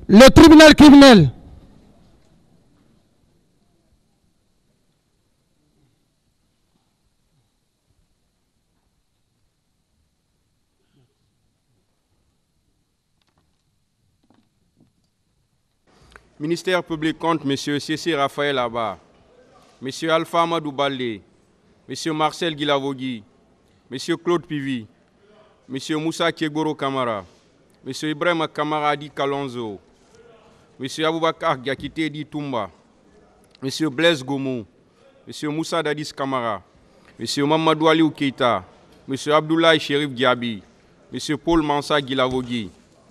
Le tribunal criminel Ministère public compte M. C.C. Raphaël Abba, M. Alpha Amadou Baldé, M. Marcel Guilavogui, M. Claude Pivi, M. Moussa Kiegoro Kamara, M. Ibrahim Kamara Di Kalonzo, M. Aboubakar Diakité Di Toumba, M. Blaise Gomo, M. Moussa Dadis Kamara, M. Mamadou Aliou Keita, M. Abdoulaye Chérif Diaby, M. Paul Mansa Guilavogui.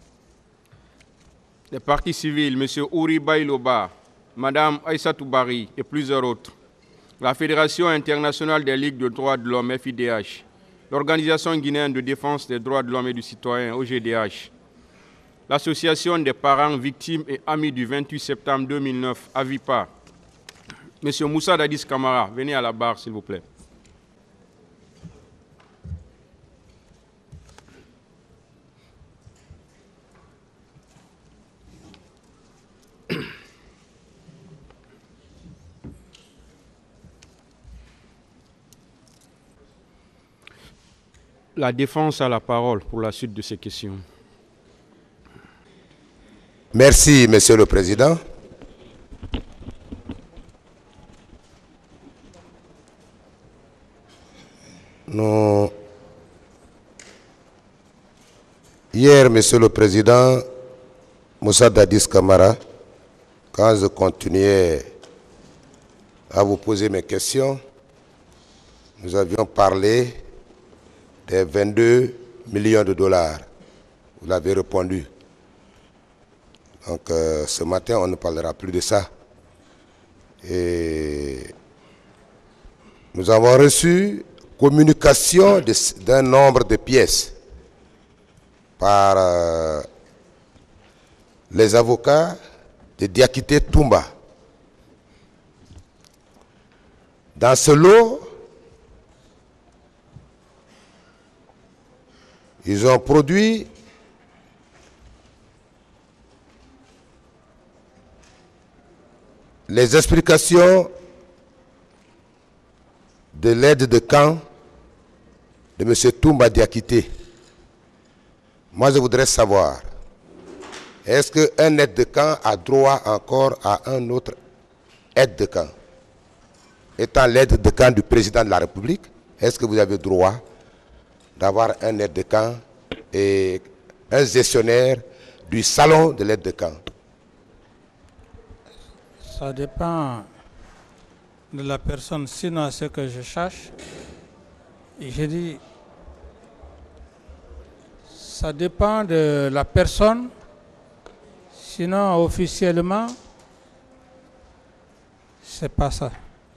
Les partis civils, M. Ouri Bailoba, Mme Aïssatou Bari et plusieurs autres. La Fédération internationale des ligues de droits de l'homme, FIDH. L'Organisation guinéenne de défense des droits de l'homme et du citoyen, OGDH. L'Association des parents, victimes et amis du 28 septembre 2009, AVIPA. M. Moussa Dadis Kamara, venez à la barre, s'il vous plaît. La défense a la parole pour la suite de ces questions. Merci, Monsieur le Président. Hier, Monsieur le Président, Moussa Dadis Kamara, quand je continuais à vous poser mes questions, nous avions parlé des 22 millions de dollars. Vous l'avez répondu. Donc ce matin, on ne parlera plus de ça. Et nous avons reçu communication d'un nombre de pièces par les avocats de Diakité Toumba. Dans ce lot, ils ont produit les explications de l'aide de camp de M. Toumba Diakité. Moi, je voudrais savoir, est-ce qu'un aide de camp a droit encore à un autre aide de camp? Étant l'aide de camp du président de la République, est-ce que vous avez droit d'avoir un aide de camp et un gestionnaire du salon de l'aide de camp? Ça dépend de la personne. Sinon, à ce que je cherche, je dis, ça dépend de la personne. Sinon, officiellement, c'est pas ça.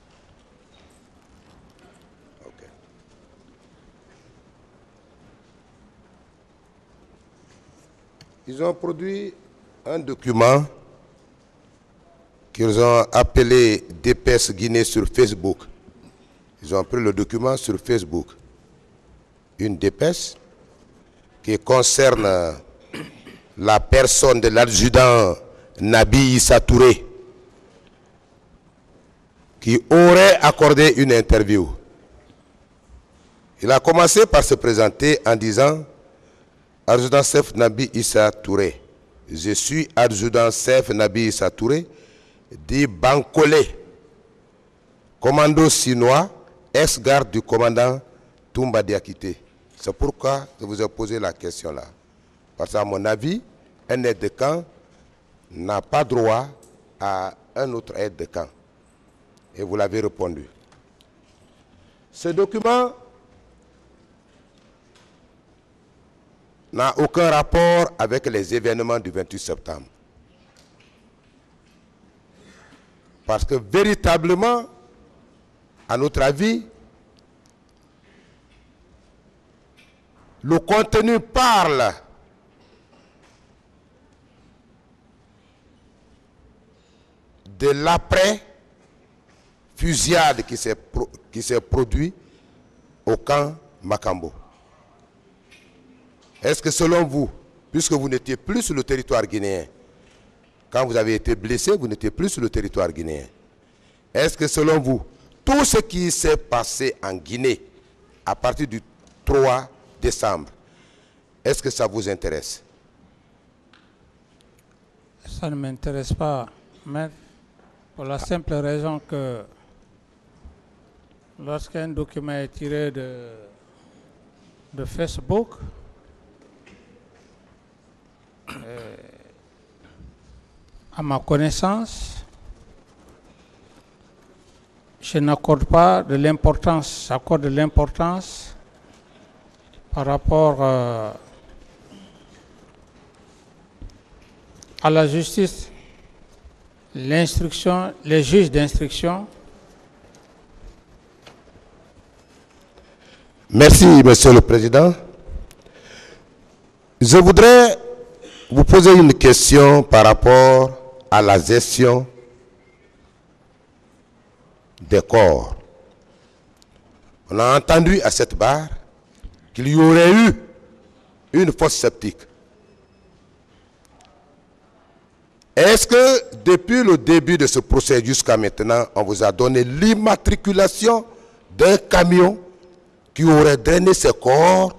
Ils ont produit un document qu'ils ont appelé DPS Guinée sur Facebook. Ils ont pris le document sur Facebook. Une DPS qui concerne la personne de l'adjudant Nabi Issa Touré, qui aurait accordé une interview. Il a commencé par se présenter en disant: adjudant-chef Nabi Issa Touré. Je suis adjudant-chef Nabi Issa Touré, dit Bankolé, commando sinois, ex-garde du commandant Toumba Diakité. C'est pourquoi je vous ai posé la question là. Parce qu'à mon avis, un aide de camp n'a pas droit à un autre aide de camp. Et vous l'avez répondu. Ce document n'a aucun rapport avec les événements du 28 septembre. Parce que véritablement, à notre avis, le contenu parle de l'après-fusillade qui s'est produit au camp Makambo. Est-ce que selon vous, puisque vous n'étiez plus sur le territoire guinéen, quand vous avez été blessé, vous n'étiez plus sur le territoire guinéen. Est-ce que selon vous, tout ce qui s'est passé en Guinée à partir du 3 décembre, est-ce que ça vous intéresse? Ça ne m'intéresse pas, mais pour la simple raison que lorsqu'un document est tiré de Facebook, à ma connaissance, je n'accorde pas de l'importance, j'accorde de l'importance par rapport à la justice, l'instruction, les juges d'instruction. Merci, Monsieur le Président. Je voudrais vous poser une question par rapport à la gestion des corps. On a entendu à cette barre qu'il y aurait eu une fosse septique. Est-ce que depuis le début de ce procès jusqu'à maintenant, on vous a donné l'immatriculation d'un camion qui aurait drainé ces corps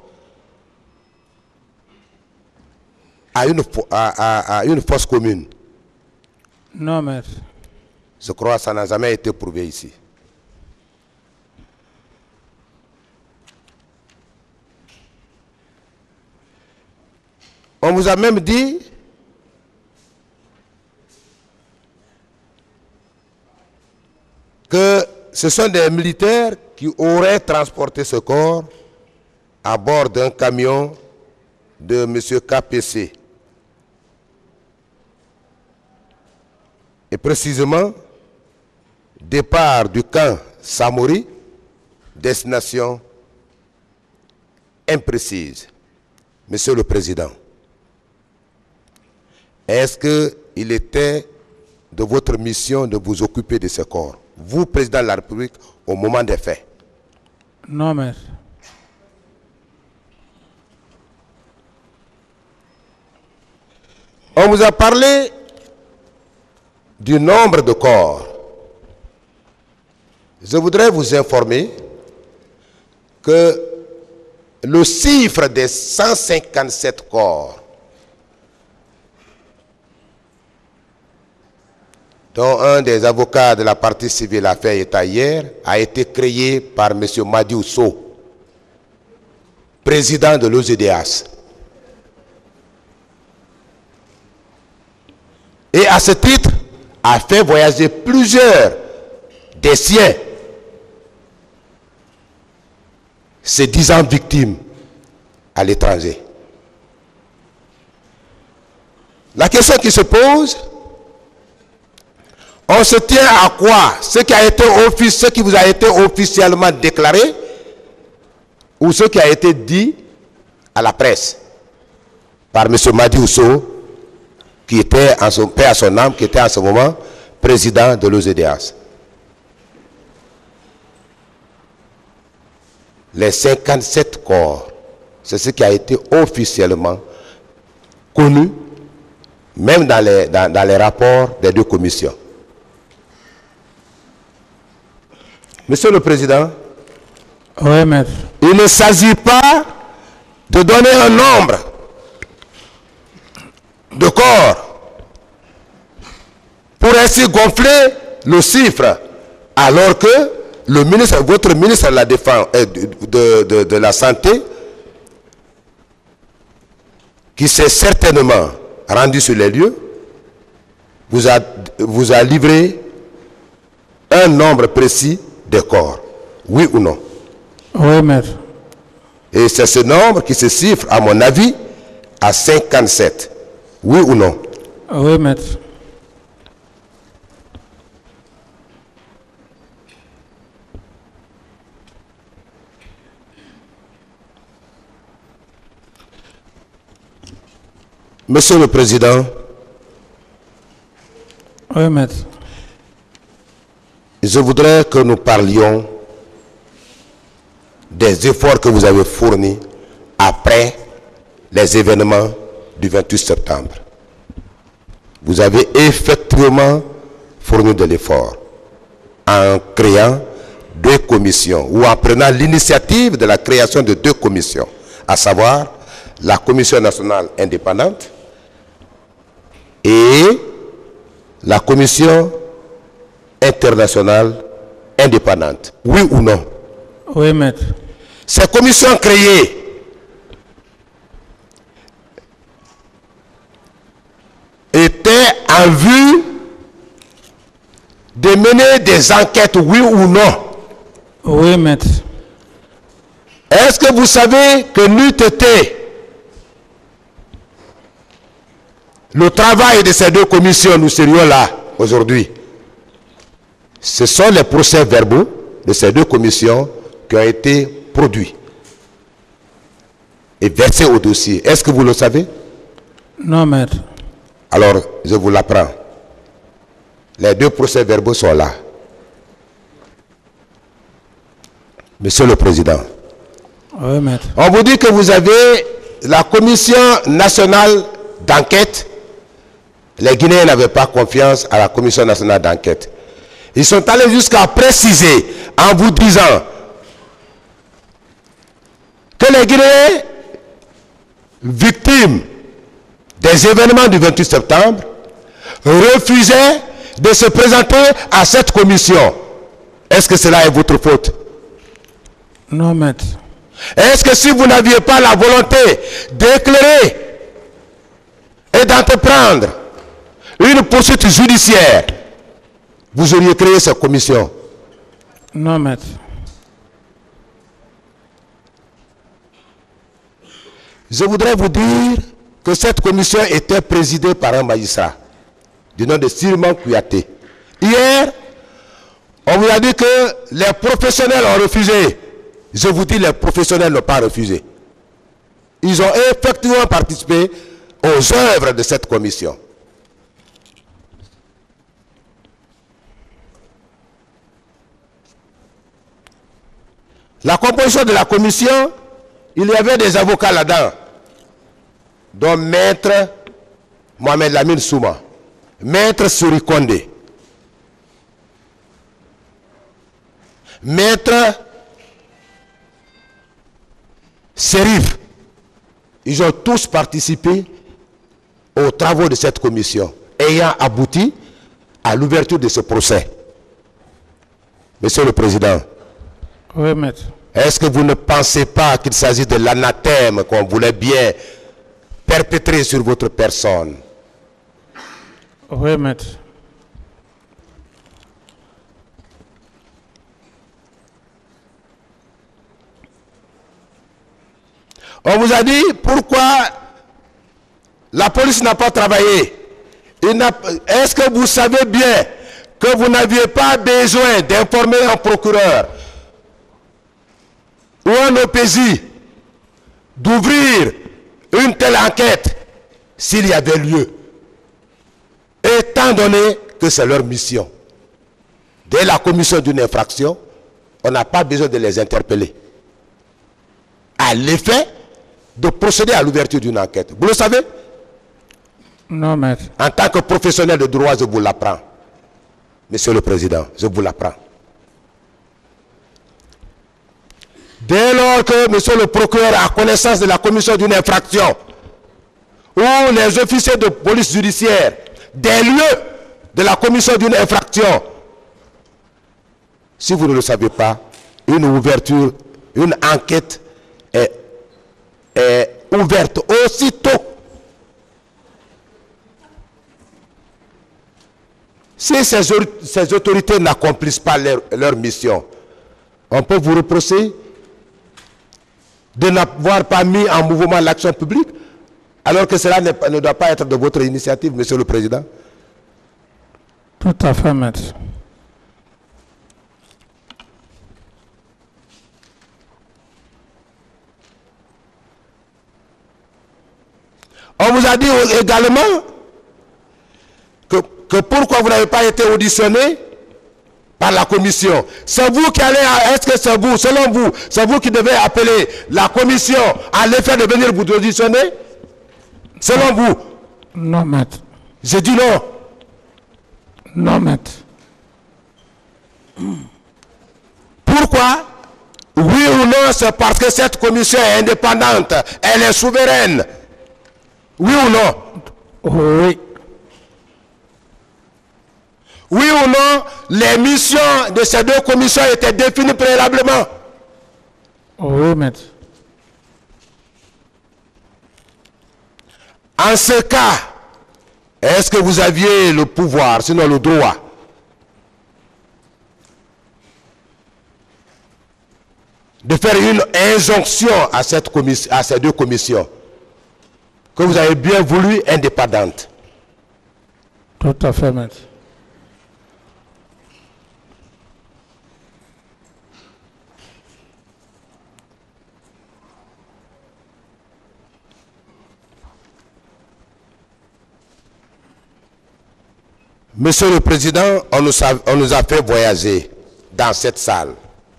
à une fosse commune? Non, maître. Je crois que ça n'a jamais été prouvé ici. On vous a même dit que ce sont des militaires qui auraient transporté ce corps à bord d'un camion de M. KPC. Et précisément, départ du camp Samori, destination imprécise. Monsieur le Président, est-ce qu'il était de votre mission de vous occuper de ce corps, vous, Président de la République, au moment des faits? Non, maître. On vous a parlé du nombre de corps. Je voudrais vous informer que le chiffre des 157 corps dont un des avocats de la partie civile a fait état hier a été créé par M. Madi Ousso, président de l'OZDAS. Et à ce titre, a fait voyager plusieurs des siens, ces 10 ans victimes à l'étranger. La question qui se pose, on se tient à quoi? Ce qui vous a été officiellement déclaré ou ce qui a été dit à la presse par M. Madi Ousso, qui était en son paix à son âme, qui était en ce moment président de l'OZDAS. Les 57 corps, c'est ce qui a été officiellement connu, même dans les rapports des deux commissions. Monsieur le Président, Oui, maître. il ne s'agit pas de donner un nombre de corps pour ainsi gonfler le chiffre, alors que le ministre, votre ministre de la Défense, de la Santé, qui s'est certainement rendu sur les lieux, vous a livré un nombre précis de corps. Oui ou non? Oui, maître. Et c'est ce nombre qui se chiffre, à mon avis, à 57. Oui ou non? Oui, maître. Monsieur le Président, Oui, maître. je voudrais que nous parlions des efforts que vous avez fournis après les événements du 28 septembre. vous avez effectivement fourni de l'effort en créant 2 commissions ou en prenant l'initiative de la création de 2 commissions, à savoir la Commission nationale indépendante et la Commission internationale indépendante. Oui ou non? Oui, maître. Ces commissions créées étaient en vue de mener des enquêtes, oui ou non? Oui, maître. Est-ce que vous savez que n'eût été le travail de ces 2 commissions, nous serions là aujourd'hui? Ce sont les procès-verbaux de ces 2 commissions qui ont été produits et versés au dossier. Est-ce que vous le savez? Non, maître. Alors, je vous l'apprends. Les 2 procès-verbaux sont là. Monsieur le Président, Oui, maître. on vous dit que vous avez la Commission nationale d'enquête. Les Guinéens n'avaient pas confiance à la Commission nationale d'enquête. Ils sont allés jusqu'à préciser, en vous disant que les Guinéens, victimes des événements du 28 septembre, refusaient de se présenter à cette commission. Est-ce que cela est votre faute? Non, maître. Est-ce que si vous n'aviez pas la volonté d'éclairer et d'entreprendre une poursuite judiciaire, vous auriez créé cette commission? Non, maître. Je voudrais vous dire que cette commission était présidée par un magistrat du nom de Sirman Kouyaté. Hier, on vous a dit que les professionnels ont refusé. Je vous dis, les professionnels n'ont pas refusé. Ils ont effectivement participé aux œuvres de cette commission. La composition de la commission, il y avait des avocats là-dedans, dont Maître Mohamed Lamine Souma, Maître Suri Kondé, Maître Serif. Ils ont tous participé aux travaux de cette commission, ayant abouti à l'ouverture de ce procès. Monsieur le Président, Oui, maître. est-ce que vous ne pensez pas qu'il s'agit de l'anathème qu'on voulait bien perpétrer sur votre personne? Oui, maître. On vous a dit pourquoi la police n'a pas travaillé. Est-ce que vous savez bien que vous n'aviez pas besoin d'informer un procureur ou un OPJ d'ouvrir une telle enquête s'il y avait lieu, étant donné que c'est leur mission? Dès la commission d'une infraction, on n'a pas besoin de les interpeller, à l'effet de procéder à l'ouverture d'une enquête. Vous le savez? Non, maître. En tant que professionnel de droit, je vous l'apprends. Monsieur le Président, je vous l'apprends. Dès lors que monsieur le procureur a connaissance de la commission d'une infraction, ou les officiers de police judiciaire des lieux de la commission d'une infraction, si vous ne le savez pas, une ouverture, une enquête est ouverte aussitôt. Si ces autorités n'accomplissent pas leur mission, on peut vous reprocher de n'avoir pas mis en mouvement l'action publique, alors que cela ne doit pas être de votre initiative, Monsieur le Président. Tout à fait, maître. On vous a dit également que pourquoi vous n'avez pas été auditionné par la commission. C'est vous qui allez, est-ce que c'est vous, selon vous, c'est vous qui devez appeler la commission à l'effet de venir vous auditionner? Selon vous? Non, maître. J'ai dit non. Non, maître. Pourquoi? Oui ou non, c'est parce que cette commission est indépendante, elle est souveraine. Oui ou non? Oui. Oui ou non, les missions de ces deux commissions étaient définies préalablement. Oui, maître. En ce cas, est-ce que vous aviez le pouvoir, sinon le droit, de faire une injonction à ces deux commissions que vous avez bien voulu indépendantes? Tout à fait, maître. Monsieur le Président, on nous a fait voyager dans cette salle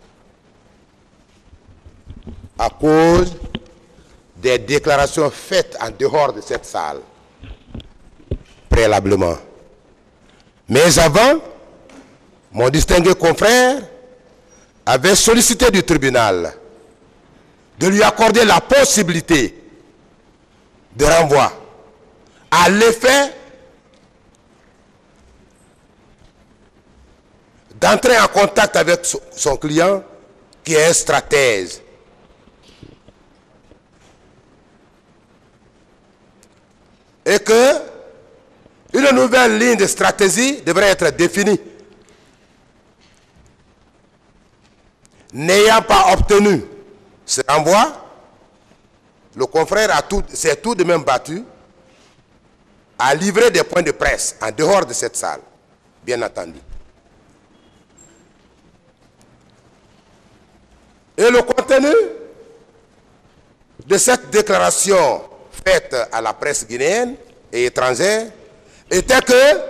à cause des déclarations faites en dehors de cette salle, préalablement. Mais avant, mon distingué confrère avait sollicité du tribunal de lui accorder la possibilité de renvoi à l'effet d'entrer en contact avec son client qui est un stratège. Et que une nouvelle ligne de stratégie devrait être définie. N'ayant pas obtenu ce renvoi, le confrère s'est tout de même battu à livrer des points de presse en dehors de cette salle, bien entendu. Et le contenu de cette déclaration faite à la presse guinéenne et étrangère était que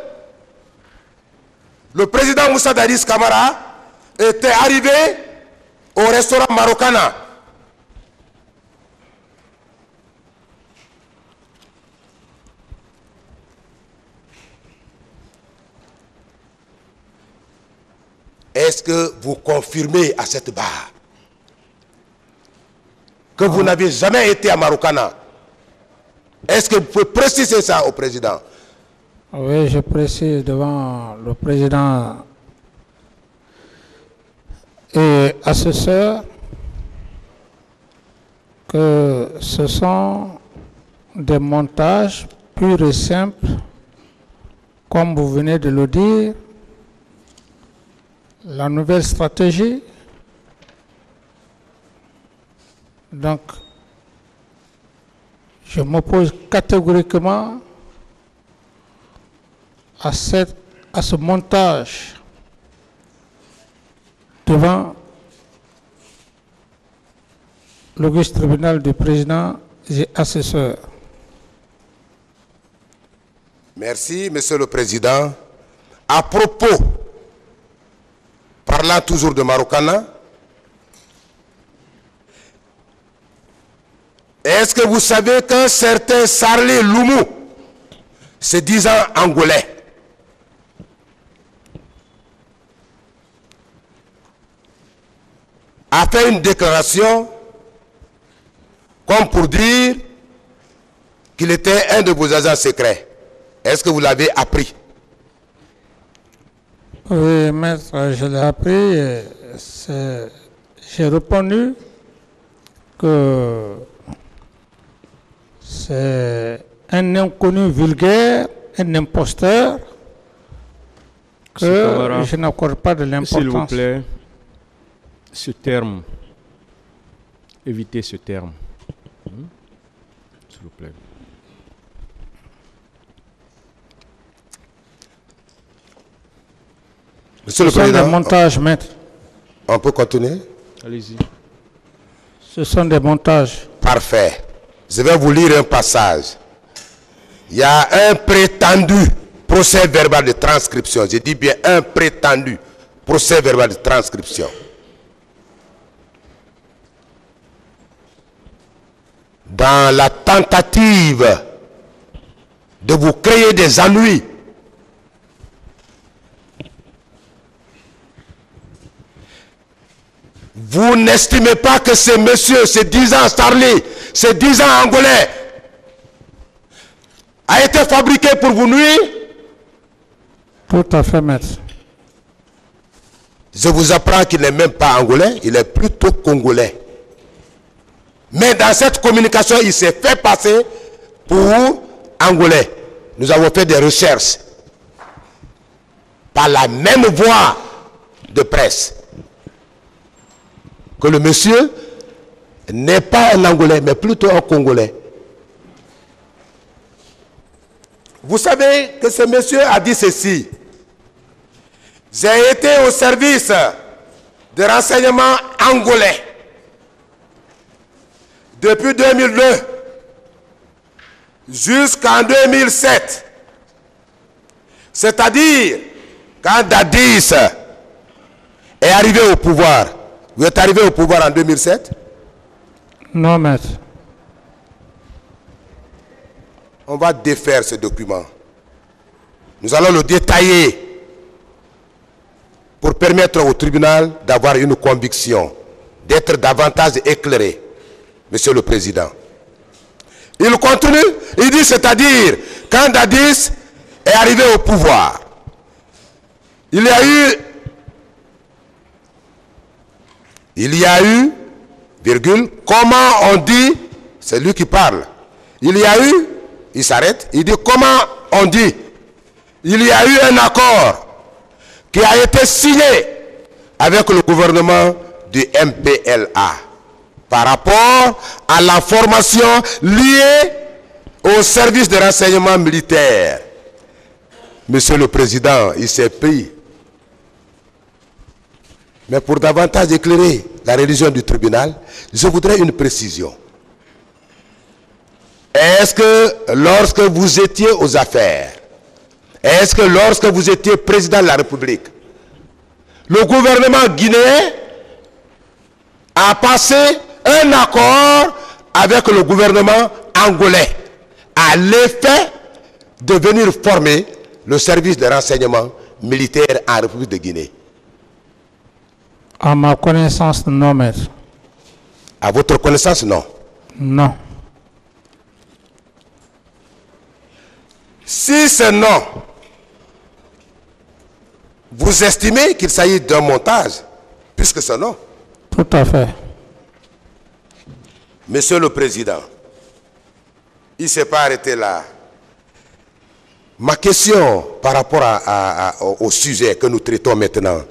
le président Moussa Dadis Camara était arrivé au restaurant Marokana. Est-ce que vous confirmez à cette barre que vous n'avez jamais été à Marokana? Est-ce que vous pouvez préciser ça au président? Oui, je précise devant le président et assesseur que ce sont des montages purs et simples, comme vous venez de le dire. La nouvelle stratégie, donc, je m'oppose catégoriquement à ce montage devant l'auguste tribunal du président et assesseur. Merci, Monsieur le Président. À propos, parlant toujours de Marokana, est-ce que vous savez qu'un certain Sarlé Loumou, se disant angolais, a fait une déclaration comme pour dire qu'il était un de vos agents secrets? Est-ce que vous l'avez appris? Oui, maître, je l'ai appris. J'ai répondu que c'est un inconnu vulgaire, un imposteur, que je n'accorde pas de l'importance. S'il vous plaît, ce terme, évitez ce terme. S'il vous plaît. Monsieur le Ce sont Président, des montages, maître. on peut continuer? Allez-y. Ce sont des montages. Parfait. Je vais vous lire un passage. Il y a un prétendu procès verbal de transcription. Je dis bien un prétendu procès verbal de transcription. Dans la tentative de vous créer des ennuis. Vous n'estimez pas que ces messieurs, ces 10 ans Starly, ces 10 ans Angolais, a été fabriqué pour vous nuire? Tout à fait, maître. Je vous apprends qu'il n'est même pas angolais, il est plutôt congolais. Mais dans cette communication, il s'est fait passer pour angolais. Nous avons fait des recherches par la même voie de presse que le monsieur n'est pas un angolais, mais plutôt un congolais. Vous savez que ce monsieur a dit ceci: j'ai été au service de renseignement angolais depuis 2002 jusqu'en 2007. C'est-à-dire, quand Dadis est arrivé au pouvoir, vous êtes arrivé au pouvoir en 2007? Non, maître. On va défaire ce document. Nous allons le détailler pour permettre au tribunal d'avoir une conviction, d'être davantage éclairé, Monsieur le Président. Il continue, il dit, c'est-à-dire, quand Dadis est arrivé au pouvoir, il y a eu, virgule, comment on dit, c'est lui qui parle, il y a eu, il s'arrête, il dit, comment on dit, il y a eu un accord qui a été signé avec le gouvernement du MPLA par rapport à la formation liée au service de renseignement militaire. Monsieur le Président, il s'est pris. Mais pour davantage éclairer la religion du tribunal, je voudrais une précision. Est-ce que lorsque vous étiez aux affaires, est-ce que lorsque vous étiez président de la République, le gouvernement guinéen a passé un accord avec le gouvernement angolais à l'effet de venir former le service de renseignement militaire en République de Guinée? À ma connaissance, non, maître. À votre connaissance, non? Non. Si c'est non, vous estimez qu'il s'agit d'un montage, puisque c'est non? Tout à fait. Monsieur le Président, il ne s'est pas arrêté là. Ma question par rapport au sujet que nous traitons maintenant.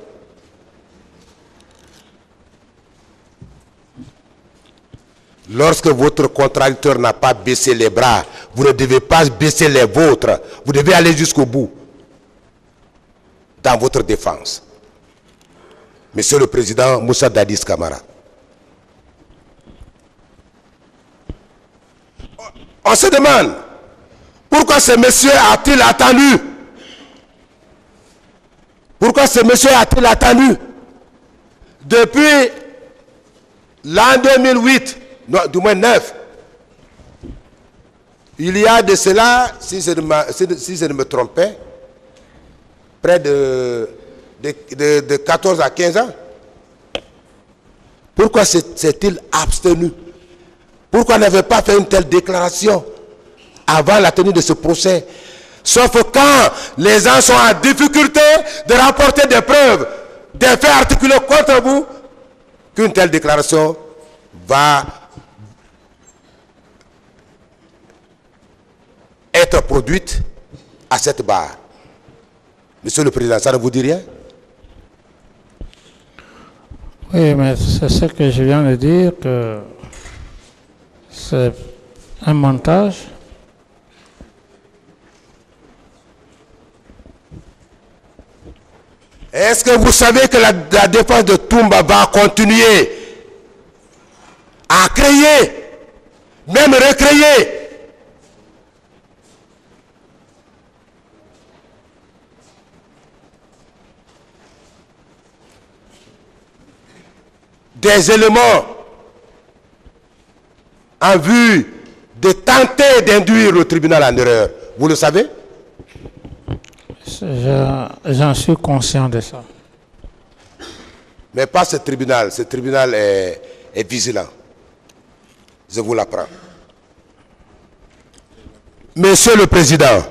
Lorsque votre contradicteur n'a pas baissé les bras, vous ne devez pas baisser les vôtres. Vous devez aller jusqu'au bout dans votre défense. Monsieur le Président Moussa Dadis Camara. On se demande, pourquoi ce monsieur a-t-il attendu? Pourquoi ce monsieur a-t-il attendu depuis l'an 2008, non, du moins 9? Il y a de cela, si je ne me trompais, près de 14 à 15 ans. Pourquoi s'est-il abstenu? Pourquoi n'avait pas fait une telle déclaration avant la tenue de ce procès? Sauf quand les gens sont en difficulté de rapporter des preuves, des faits articulés contre vous, qu'une telle déclaration va être produite à cette barre. Monsieur le Président, ça ne vous dit rien? Oui, mais c'est ce que je viens de dire, que c'est un montage. Est-ce que vous savez que la défense de Toumba va continuer à créer, même recréer, des éléments en vue de tenter d'induire le tribunal en erreur? Vous le savez? J'en suis conscient de ça. Mais pas ce tribunal. Ce tribunal est vigilant. Je vous l'apprends. Monsieur le Président,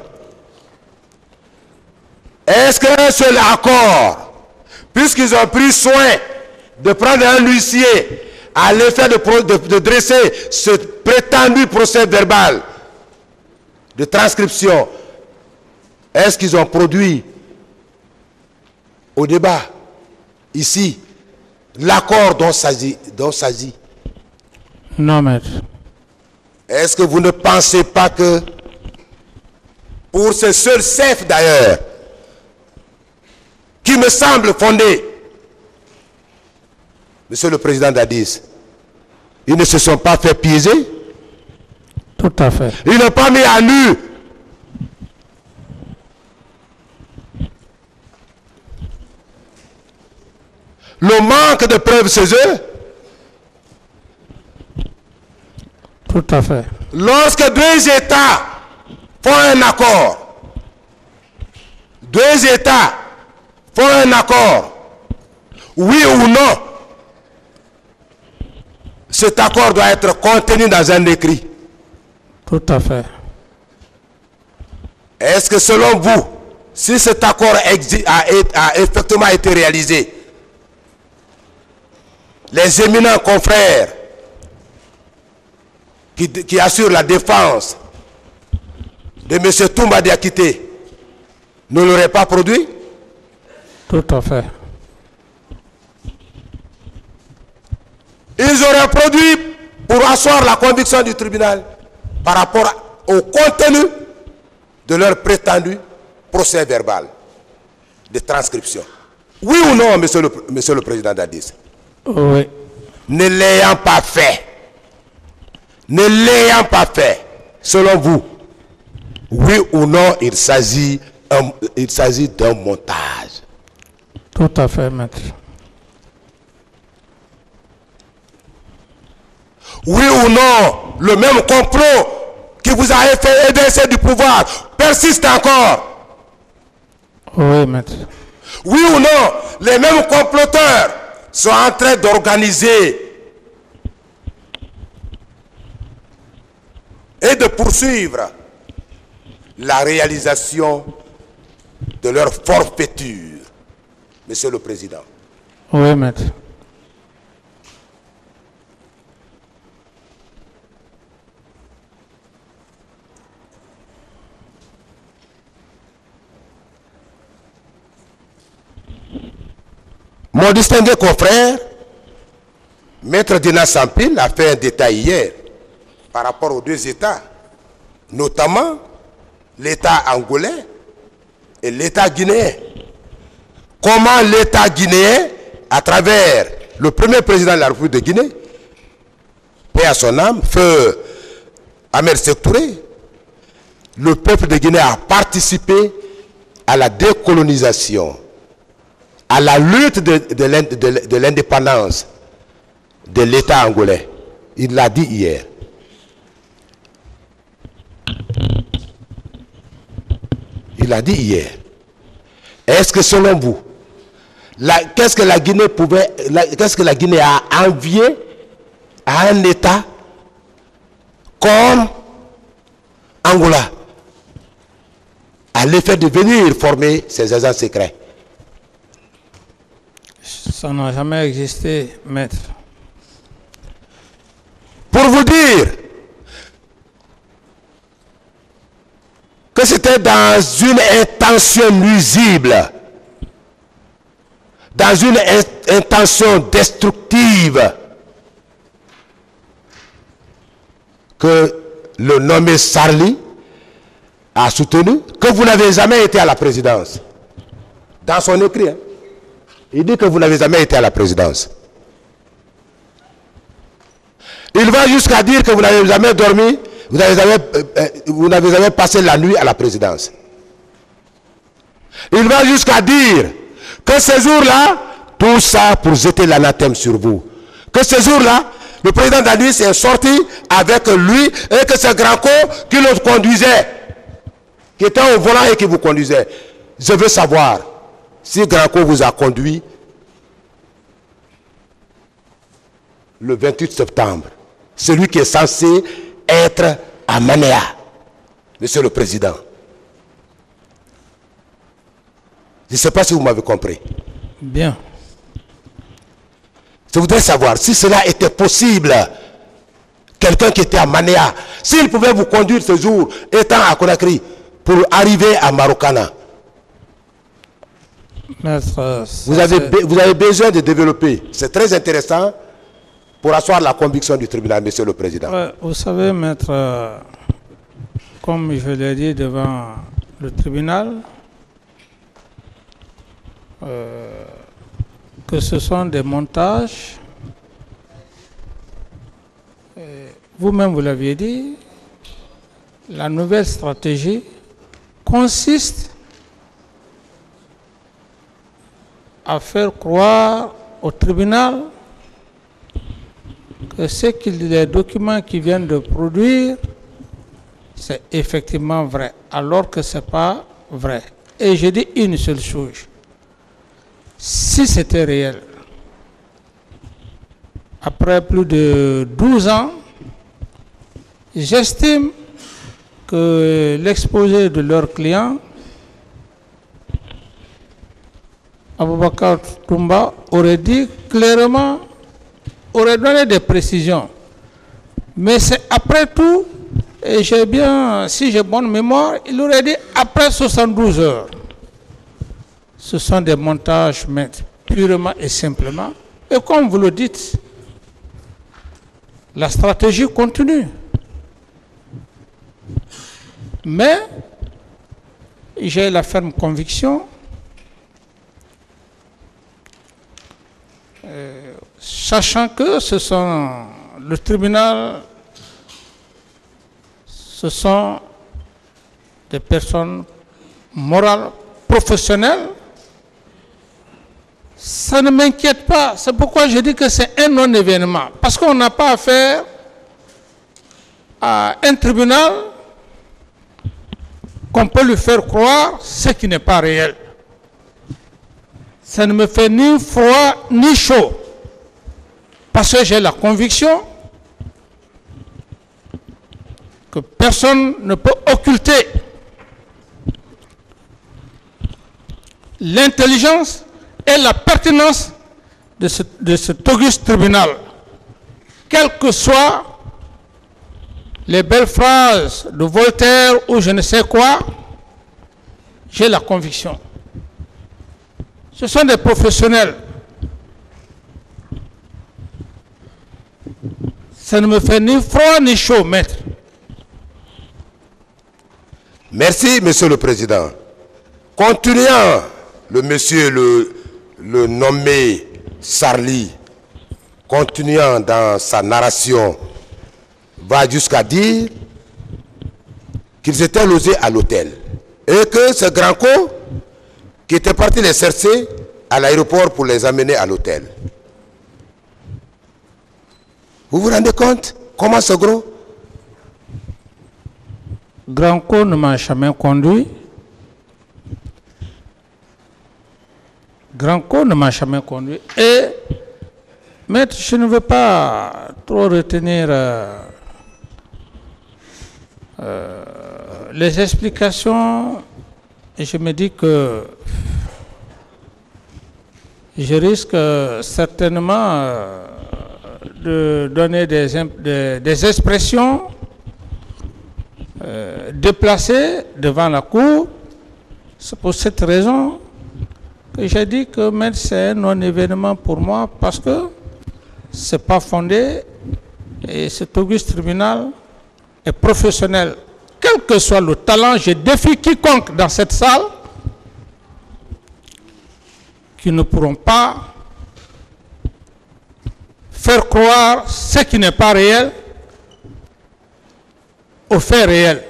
est-ce qu'un seul accord, puisqu'ils ont pris soin de prendre un huissier à l'effet de dresser ce prétendu procès verbal de transcription, est-ce qu'ils ont produit au débat ici l'accord dont s'agit? Non, maître. Est-ce que vous ne pensez pas que pour ce seul chef d'ailleurs, qui me semble fondé, Monsieur le Président Dadis, ils ne se sont pas fait piéger? Tout à fait. Ils n'ont pas mis à nu le manque de preuves chez eux? Tout à fait. Lorsque deux États font un accord, oui ou non, cet accord doit être contenu dans un écrit. Tout à fait. Est-ce que selon vous, si cet accord a effectivement été réalisé, les éminents confrères qui assurent la défense de M. Toumba Diakité ne l'auraient pas produit? Tout à fait. Ils auraient produit pour asseoir la conviction du tribunal par rapport au contenu de leur prétendu procès verbal de transcription. Oui ou non, monsieur le Président Dadis? Oui. Ne l'ayant pas fait, selon vous, oui ou non, il s'agit d'un montage? Tout à fait, maître. Oui ou non, le même complot qui vous a fait évincer du pouvoir persiste encore? Oui, maître. Oui ou non, les mêmes comploteurs sont en train d'organiser et de poursuivre la réalisation de leur forfaiture, Monsieur le Président? Oui, maître. Mon distingué confrère, Maître Dina Sampil, a fait un détail hier par rapport aux deux États, notamment l'État angolais et l'État guinéen. Comment l'État guinéen, à travers le premier président de la République de Guinée, paix à son âme, feu Ahmed Sékou Touré, le peuple de Guinée a participé à la décolonisation, à la lutte de l'indépendance de l'État angolais. Il l'a dit hier. Il l'a dit hier. Est-ce que selon vous, qu'est-ce que la Guinée a envié à un État comme Angola, à l'effet de venir former ses agents secrets? Ça n'a jamais existé, maître. Pour vous dire que c'était dans une intention nuisible, dans une intention destructive, que le nommé Sarli a soutenu, que vous n'avez jamais été à la présidence. Dans son écrit, hein, il dit que vous n'avez jamais été à la présidence. Il va jusqu'à dire que vous n'avez jamais dormi, vous n'avez jamais passé la nuit à la présidence. Il va jusqu'à dire que ce jour-là, tout ça pour jeter l'anathème sur vous. Que ce jour-là, le président Dadis est sorti avec lui et que c'est Granco qui le conduisait. qui était au volant et qui vous conduisait. Je veux savoir si Granco vous a conduit le 28 septembre. Celui qui est censé être à Manéa, Monsieur le Président. Je ne sais pas si vous m'avez compris. Bien. Je voudrais savoir si cela était possible. Quelqu'un qui était à Manéa, s'il pouvait vous conduire ce jour, étant à Conakry, pour arriver à Marokana. Maître, Vous avez besoin de développer. C'est très intéressant pour asseoir la conviction du tribunal, Monsieur le Président. vous savez, maître, comme je l'ai dit devant le tribunal, que ce sont des montages. Vous-même, vous l'aviez dit, la nouvelle stratégie consiste à faire croire au tribunal que les documents qui viennent de produire, c'est effectivement vrai, alors que ce n'est pas vrai. Et je dis une seule chose. Si c'était réel, après plus de 12 ans, j'estime que l'exposé de leur client, Aboubakar Toumba, aurait dit clairement, aurait donné des précisions. Mais c'est après tout, et si j'ai bonne mémoire, il aurait dit après 72 heures. Ce sont des montages, mais purement et simplement. Et comme vous le dites, la stratégie continue. Mais j'ai la ferme conviction, sachant que le tribunal, ce sont des personnes morales, professionnelles, ça ne m'inquiète pas. C'est pourquoi je dis que c'est un non-événement. Parce qu'on n'a pas affaire à un tribunal qu'on peut lui faire croire ce qui n'est pas réel. Ça ne me fait ni froid ni chaud. Parce que j'ai la conviction que personne ne peut occulter l'intelligence et la pertinence de cet auguste tribunal. Quelles que soient les belles phrases de Voltaire ou je ne sais quoi, j'ai la conviction. Ce sont des professionnels. Ça ne me fait ni froid ni chaud, maître. Merci, Monsieur le Président. Continuant, le monsieur, le nommé Sarli, continuant dans sa narration, va jusqu'à dire qu'ils étaient logés à l'hôtel et que c'est Granco qui était parti les chercher à l'aéroport pour les amener à l'hôtel. Vous vous rendez compte comment c'est gros? Granco ne m'a jamais conduit. Granco ne m'a jamais conduit. Et, maître, je ne veux pas trop retenir les explications. Et je me dis que je risque certainement de donner des expressions déplacées devant la Cour. C'est pour cette raison que j'ai dit que c'est un non-événement pour moi parce que ce n'est pas fondé et cet auguste tribunal est professionnel. Quel que soit le talent, je défie quiconque dans cette salle qui ne pourront pas faire croire ce qui n'est pas réel aux faits réels.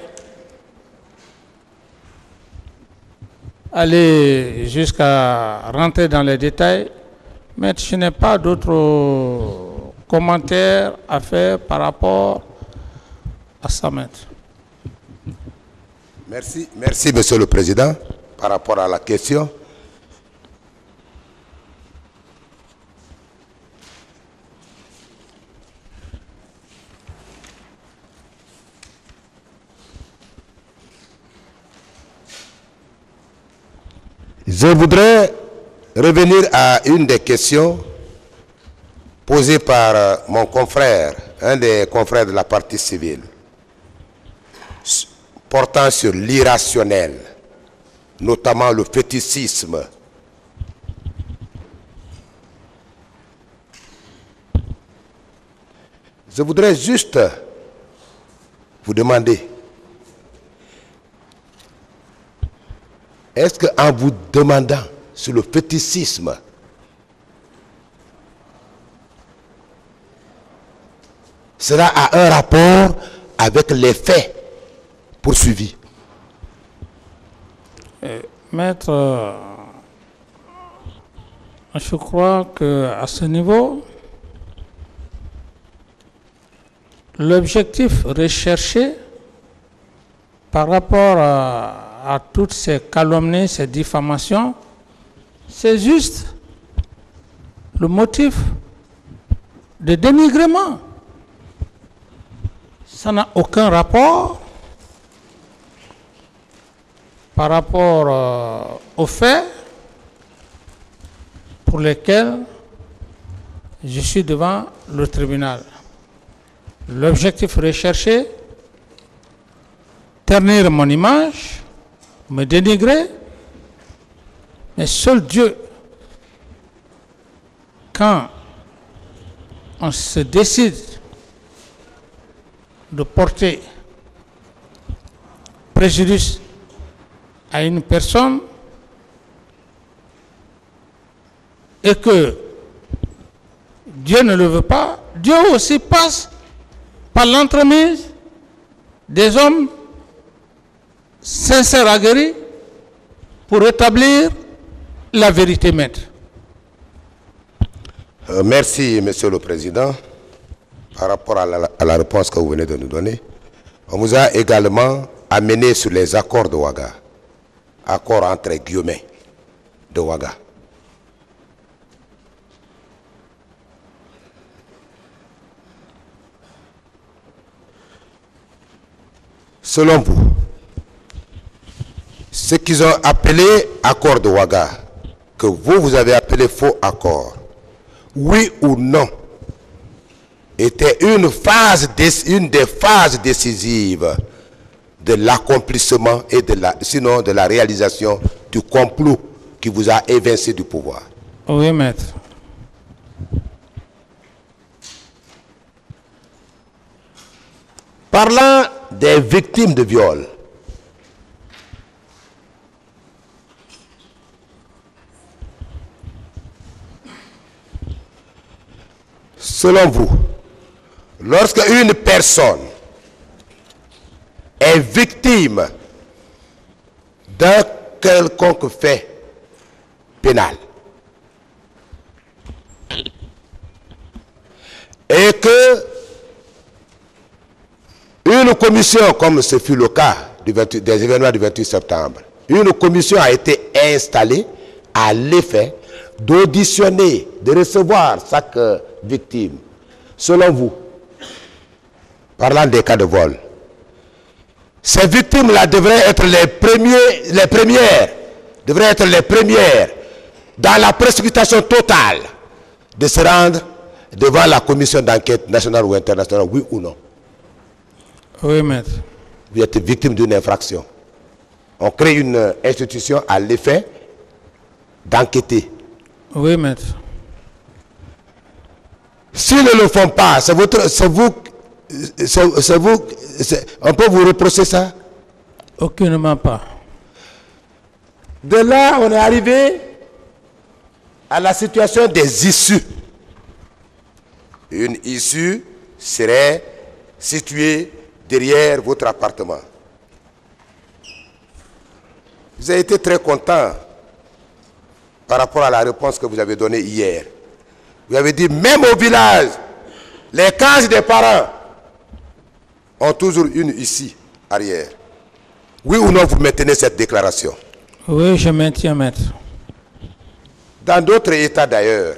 Aller jusqu'à rentrer dans les détails, mais je n'ai pas d'autres commentaires à faire par rapport à ça, maître. Merci, Monsieur le Président, par rapport à la question. Je voudrais revenir à une des questions posées par mon confrère, un des confrères de la partie civile, portant sur l'irrationnel, notamment le fétichisme. Je voudrais juste vous demander, est-ce qu'en vous demandant sur le fétichisme, cela a un rapport avec les faits poursuivis? Maître, je crois qu'à ce niveau, l'objectif recherché par rapport à toutes ces calomnies, ces diffamations, c'est juste le motif de dénigrement. Ça n'a aucun rapport par rapport aux faits pour lesquels je suis devant le tribunal. L'objectif recherché, ternir mon image, me dénigrer, mais seul Dieu, quand on se décide de porter préjudice à une personne et que Dieu ne le veut pas, Dieu aussi passe par l'entremise des hommes sincères aguerris pour établir la vérité, maître. Merci, Monsieur le Président. Par rapport à la réponse que vous venez de nous donner, on vous a également amené sur les accords de Ouaga. Accords entre guillemets de Ouaga. Selon vous, ce qu'ils ont appelé accord de Ouaga, que vous avez appelé faux accord, oui ou non, était une des phases décisives de l'accomplissement et sinon de la réalisation du complot qui vous a évincé du pouvoir? Oui, maître. Parlant des victimes de viol, selon vous, lorsque une personne est victime d'un quelconque fait pénal et que une commission, comme ce fut le cas des événements du 28 septembre, une commission a été installée à l'effet d'auditionner, de recevoir chaque victime. Selon vous, parlant des cas de vol, ces victimes-là devraient être les premières dans la précipitation totale de se rendre devant la commission d'enquête nationale ou internationale, oui ou non? Oui, maître. Vous êtes victime d'une infraction. On crée une institution à l'effet d'enquêter. Oui, maître. S'ils ne le font pas, on peut vous reprocher ça? Aucunement pas. De là, on est arrivé à la situation des issues. Une issue serait située derrière votre appartement. Vous avez été très content par rapport à la réponse que vous avez donnée hier. Vous avez dit, même au village, les cases des parents ont toujours une issue arrière. Oui ou non, vous maintenez cette déclaration? Oui, je maintiens, maître. Dans d'autres États d'ailleurs,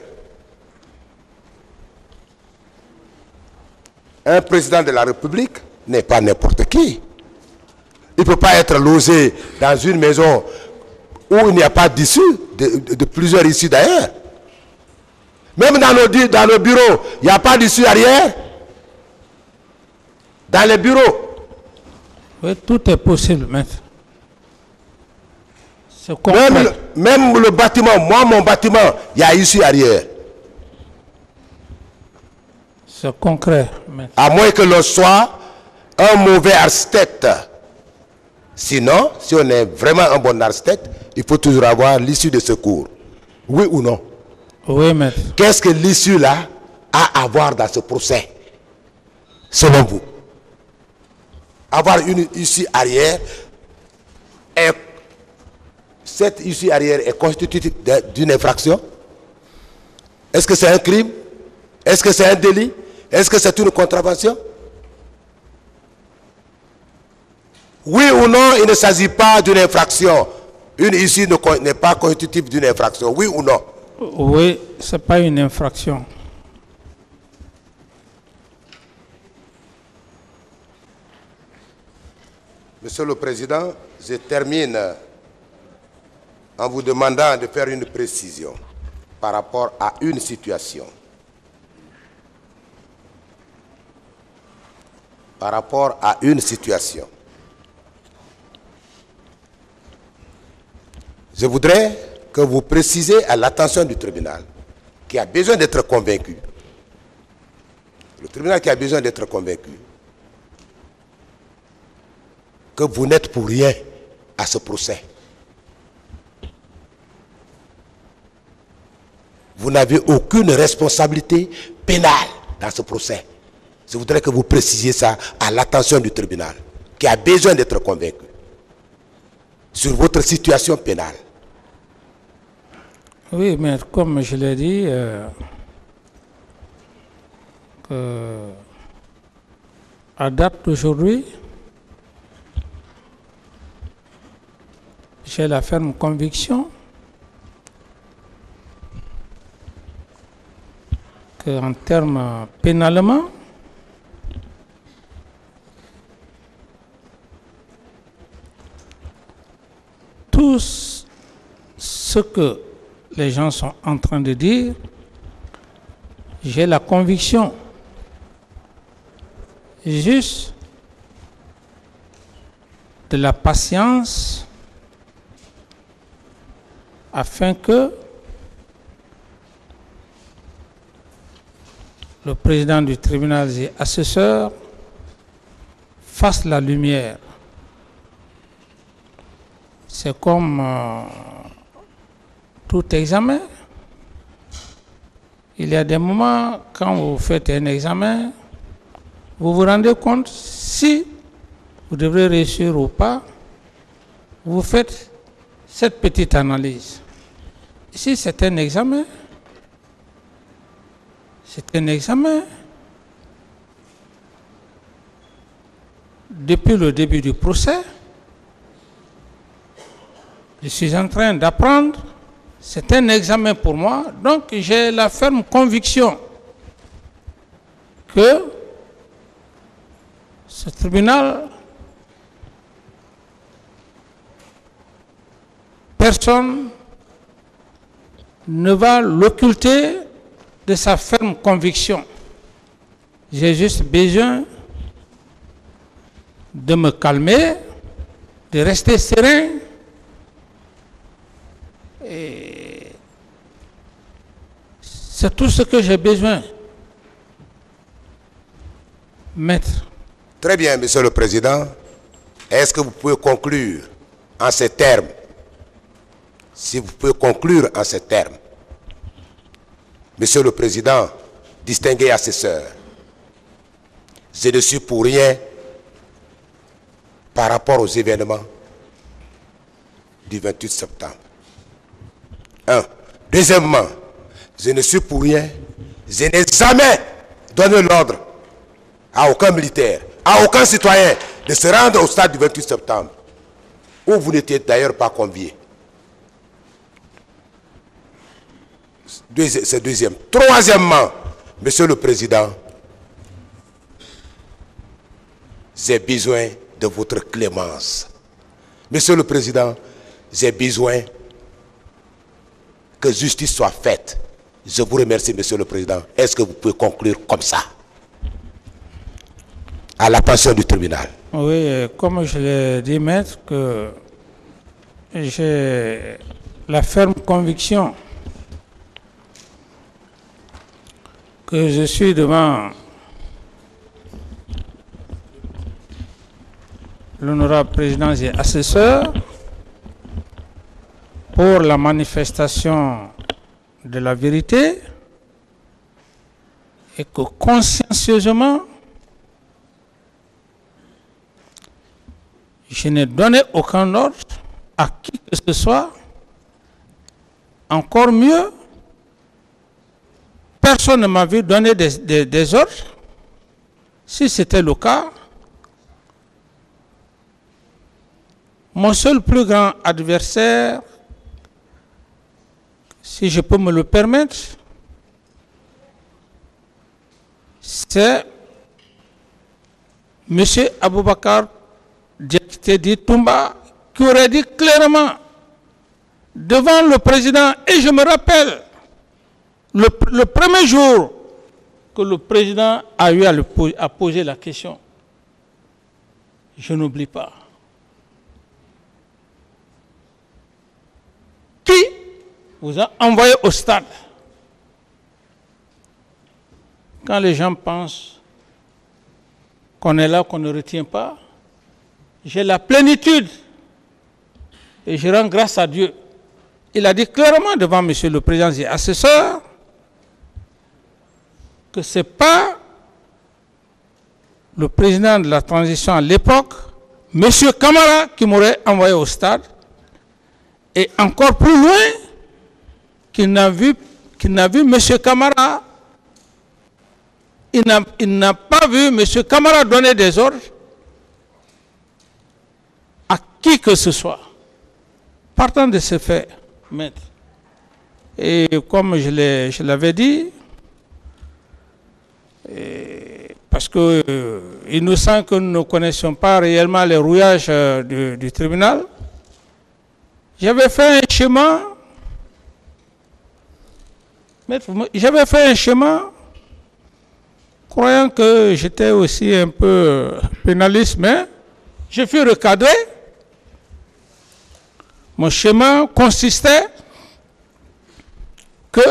un président de la République n'est pas n'importe qui. Il ne peut pas être logé dans une maison où il n'y a pas d'issue, de plusieurs issues d'ailleurs. Même dans nos bureaux, il n'y a pas d'issue arrière. Dans les bureaux. Oui, tout est possible, maître. Même le bâtiment, moi, mon bâtiment, il y a issue arrière. C'est concret, maître. À moins que l'on soit un mauvais architecte. Sinon, si on est vraiment un bon architecte, il faut toujours avoir l'issue de secours. Oui ou non? Oui, maître. Qu'est-ce que l'issue là a à voir dans ce procès, selon vous? Avoir une issue arrière, cette issue arrière est constitutive d'une infraction? Est-ce que c'est un crime? Est-ce que c'est un délit? Est-ce que c'est une contravention? Oui ou non, il ne s'agit pas d'une infraction. Une issue n'est pas constitutive d'une infraction. Oui ou non? Oui, ce n'est pas une infraction. Monsieur le Président, je termine en vous demandant de faire une précision par rapport à une situation. Par rapport à une situation. Je voudrais que vous précisiez à l'attention du tribunal qui a besoin d'être convaincu. Le tribunal qui a besoin d'être convaincu que vous n'êtes pour rien à ce procès. Vous n'avez aucune responsabilité pénale dans ce procès. Je voudrais que vous précisiez ça à l'attention du tribunal qui a besoin d'être convaincu sur votre situation pénale. Oui, mais comme je l'ai dit, à date d'aujourd'hui, j'ai la ferme conviction qu'en termes pénalement, tout ce que les gens sont en train de dire, j'ai la conviction juste de la patience afin que le président du tribunal et assesseur fasse la lumière. C'est comme tout examen. Il y a des moments, quand vous faites un examen, vous vous rendez compte si vous devrez réussir ou pas. Vous faites cette petite analyse. Ici, c'est un examen. C'est un examen. Depuis le début du procès, je suis en train d'apprendre. C'est un examen pour moi. Donc, j'ai la ferme conviction que ce tribunal, personne ne va l'occulter de sa ferme conviction. J'ai juste besoin de me calmer, de rester serein. Et c'est tout ce que j'ai besoin, maître. Très bien, Monsieur le Président. Est-ce que vous pouvez conclure en ces termes? Si vous pouvez conclure en ces termes. Monsieur le Président, distingué assesseur, je ne suis pour rien par rapport aux événements du 28 septembre. Deuxièmement, je ne suis pour rien, je n'ai jamais donné l'ordre à aucun militaire, à aucun citoyen de se rendre au stade du 28 septembre. où vous n'étiez d'ailleurs pas convié. C'est deuxième. Troisièmement, Monsieur le Président, j'ai besoin de votre clémence. Monsieur le Président, j'ai besoin que justice soit faite. Je vous remercie, Monsieur le Président. Est-ce que vous pouvez conclure comme ça, à l'attention du tribunal? Oui, comme je l'ai dit, maître, que j'ai la ferme conviction que je suis devant l'honorable président et assesseur pour la manifestation de la vérité et que consciencieusement, je n'ai donné aucun ordre à qui que ce soit. Encore mieux, personne ne m'a vu donner des ordres. Si c'était le cas, mon seul plus grand adversaire, si je peux me le permettre, c'est M. Aboubakar Diakité Toumba, qui aurait dit clairement devant le président, et je me rappelle, le premier jour que le président a eu à poser la question, je n'oublie pas. Qui vous a envoyé au stade? Quand les gens pensent qu'on est là, qu'on ne retient pas, j'ai la plénitude et je rends grâce à Dieu. Il a dit clairement devant M. le Président et assesseur que ce n'est pas le président de la transition à l'époque, M. Camara, qui m'aurait envoyé au stade, et encore plus loin, qu'il n'a vu M. Camara, il n'a pas vu M. Camara donner des ordres à qui que ce soit. Partant de ce fait, maître, et comme je l'avais dit, parce qu'il nous semble que nous ne connaissions pas réellement les rouillages du tribunal, j'avais fait un schéma, croyant que j'étais aussi un peu pénaliste, mais je fus recadré. Mon schéma consistait que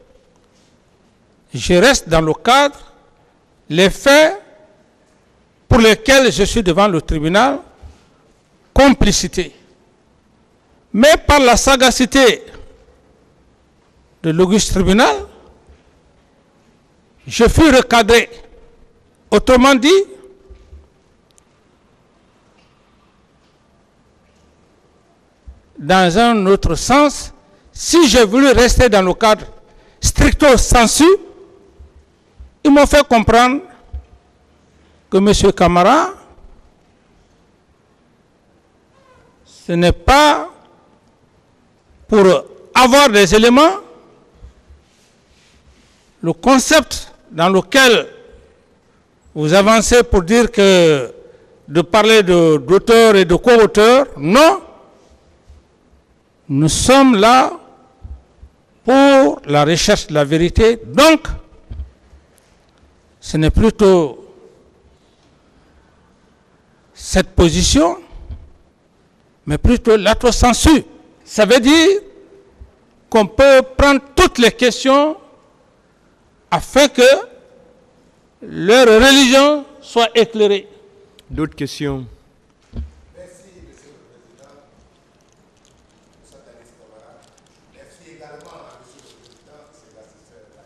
je reste dans le cadre, les faits pour lesquels je suis devant le tribunal, complicité. Mais par la sagacité de l'auguste tribunal, je fus recadré. Autrement dit, dans un autre sens, si j'ai voulu rester dans le cadre stricto sensu, ils m'ont fait comprendre que M. Camara, ce n'est pas pour avoir des éléments, le concept dans lequel vous avancez pour dire que de parler d'auteur et de co-auteur, non. Nous sommes là pour la recherche de la vérité. Donc, ce n'est plutôt cette position, mais plutôt l'autocensu. Ça veut dire qu'on peut prendre toutes les questions afin que leur religion soit éclairée. D'autres questions? Merci, Monsieur le Président. Merci également à Monsieur le Président, c'est l'assesseur de la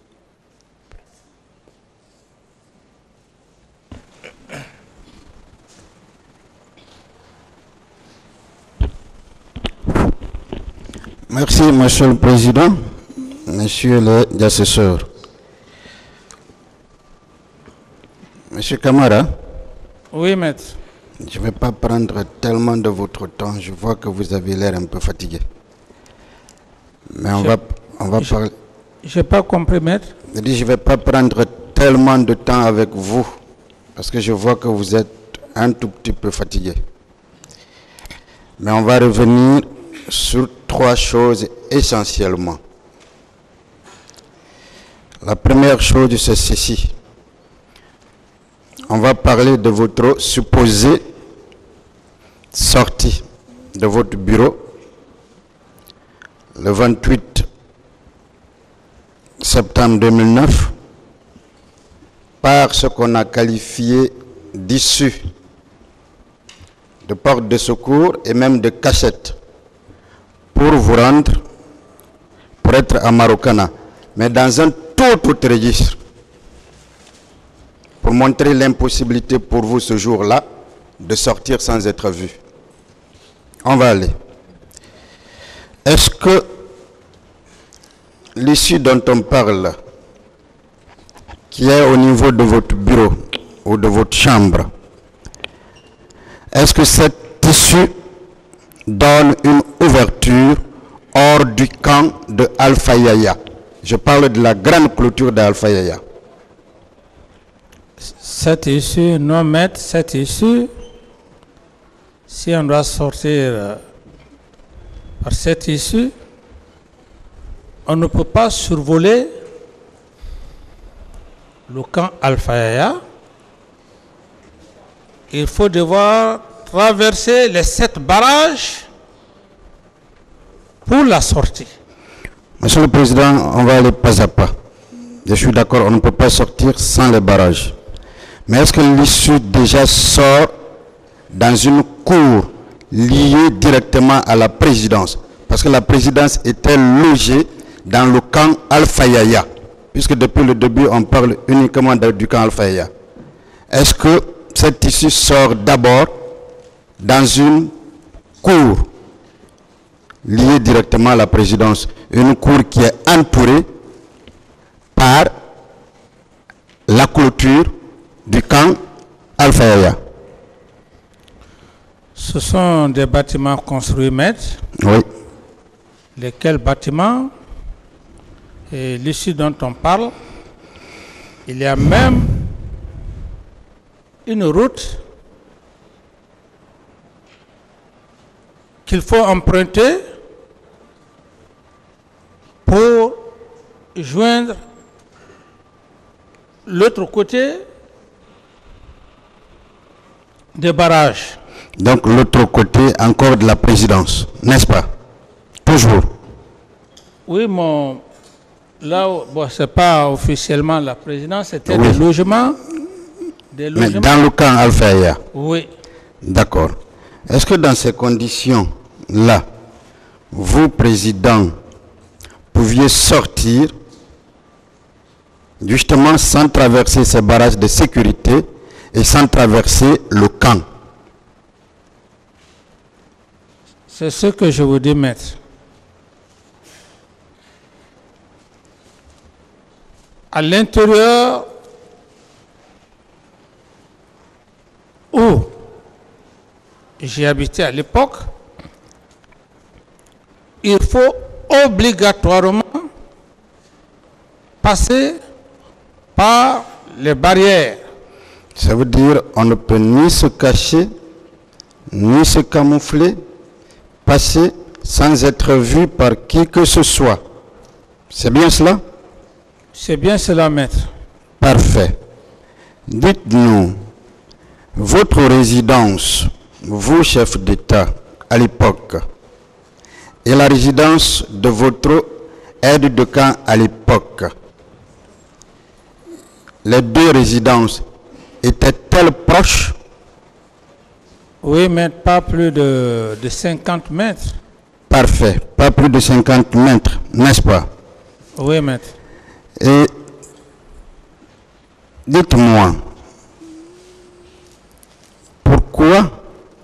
République. Merci, Monsieur le Président, Monsieur les assesseurs. Monsieur Camara. Oui, maître. Je ne vais pas prendre tellement de votre temps. Je vois que vous avez l'air un peu fatigué. Mais on va parler. Je n'ai pas compris, maître. Je dis, je ne vais pas prendre tellement de temps avec vous. Parce que je vois que vous êtes un tout petit peu fatigué. Mais on va revenir sur 3 choses essentiellement. La première chose, c'est ceci. On va parler de votre supposée sortie de votre bureau le 28 septembre 2009 par ce qu'on a qualifié d'issue, de porte de secours et même de cachette pour vous rendre, pour être à Marokana, mais dans un tout autre registre, pour montrer l'impossibilité pour vous ce jour-là de sortir sans être vu. On va aller. Est-ce que l'issue dont on parle, qui est au niveau de votre bureau ou de votre chambre, est-ce que cette issue donne une ouverture hors du camp de Alpha Yaya? Je parle de la grande clôture d'Alpha Yaya. Cette issue, non maître, cette issue, si on doit sortir par cette issue, on ne peut pas survoler le camp Alpha Yaya. Il faut devoir traverser les 7 barrages pour la sortie. Monsieur le Président, on va aller pas à pas. Je suis d'accord, on ne peut pas sortir sans les barrages. Mais est-ce que l'issue déjà sort dans une cour liée directement à la présidence? Parce que la présidence était logée dans le camp Alpha Yaya, puisque depuis le début, on parle uniquement du camp Alpha Yaya. Est-ce que cette issue sort d'abord dans une cour liée directement à la présidence, une cour qui est entourée par la clôture du camp Alpha Yaya? Ce sont des bâtiments construits, maître. Oui. Lesquels bâtiments, et l'issue dont on parle, il y a même une route qu'il faut emprunter pour joindre l'autre côté des barrages. Donc l'autre côté encore de la présidence, n'est-ce pas? Toujours. Oui, là, bon, ce n'est pas officiellement la présidence, c'était Oui. des logements. Mais dans le camp Alpha Yaya? Oui. D'accord. Est-ce que dans ces conditions-là, vous, président, pouviez sortir justement sans traverser ces barrages de sécurité et sans traverser le camp? C'est ce que je vous dis, maître. À l'intérieur où j'ai habité à l'époque, il faut obligatoirement passer par les barrières. Ça veut dire on ne peut ni se cacher, ni se camoufler, passer sans être vu par qui que ce soit. C'est bien cela? C'est bien cela, maître. Parfait. Dites-nous, votre résidence, vous, chef d'État, à l'époque, et la résidence de votre aide de camp à l'époque, les 2 résidences étaient-elles proches? Oui, maître, pas plus de 50 mètres. Parfait. Pas plus de 50 mètres, n'est-ce pas? Oui, maître. Et dites-moi, pourquoi,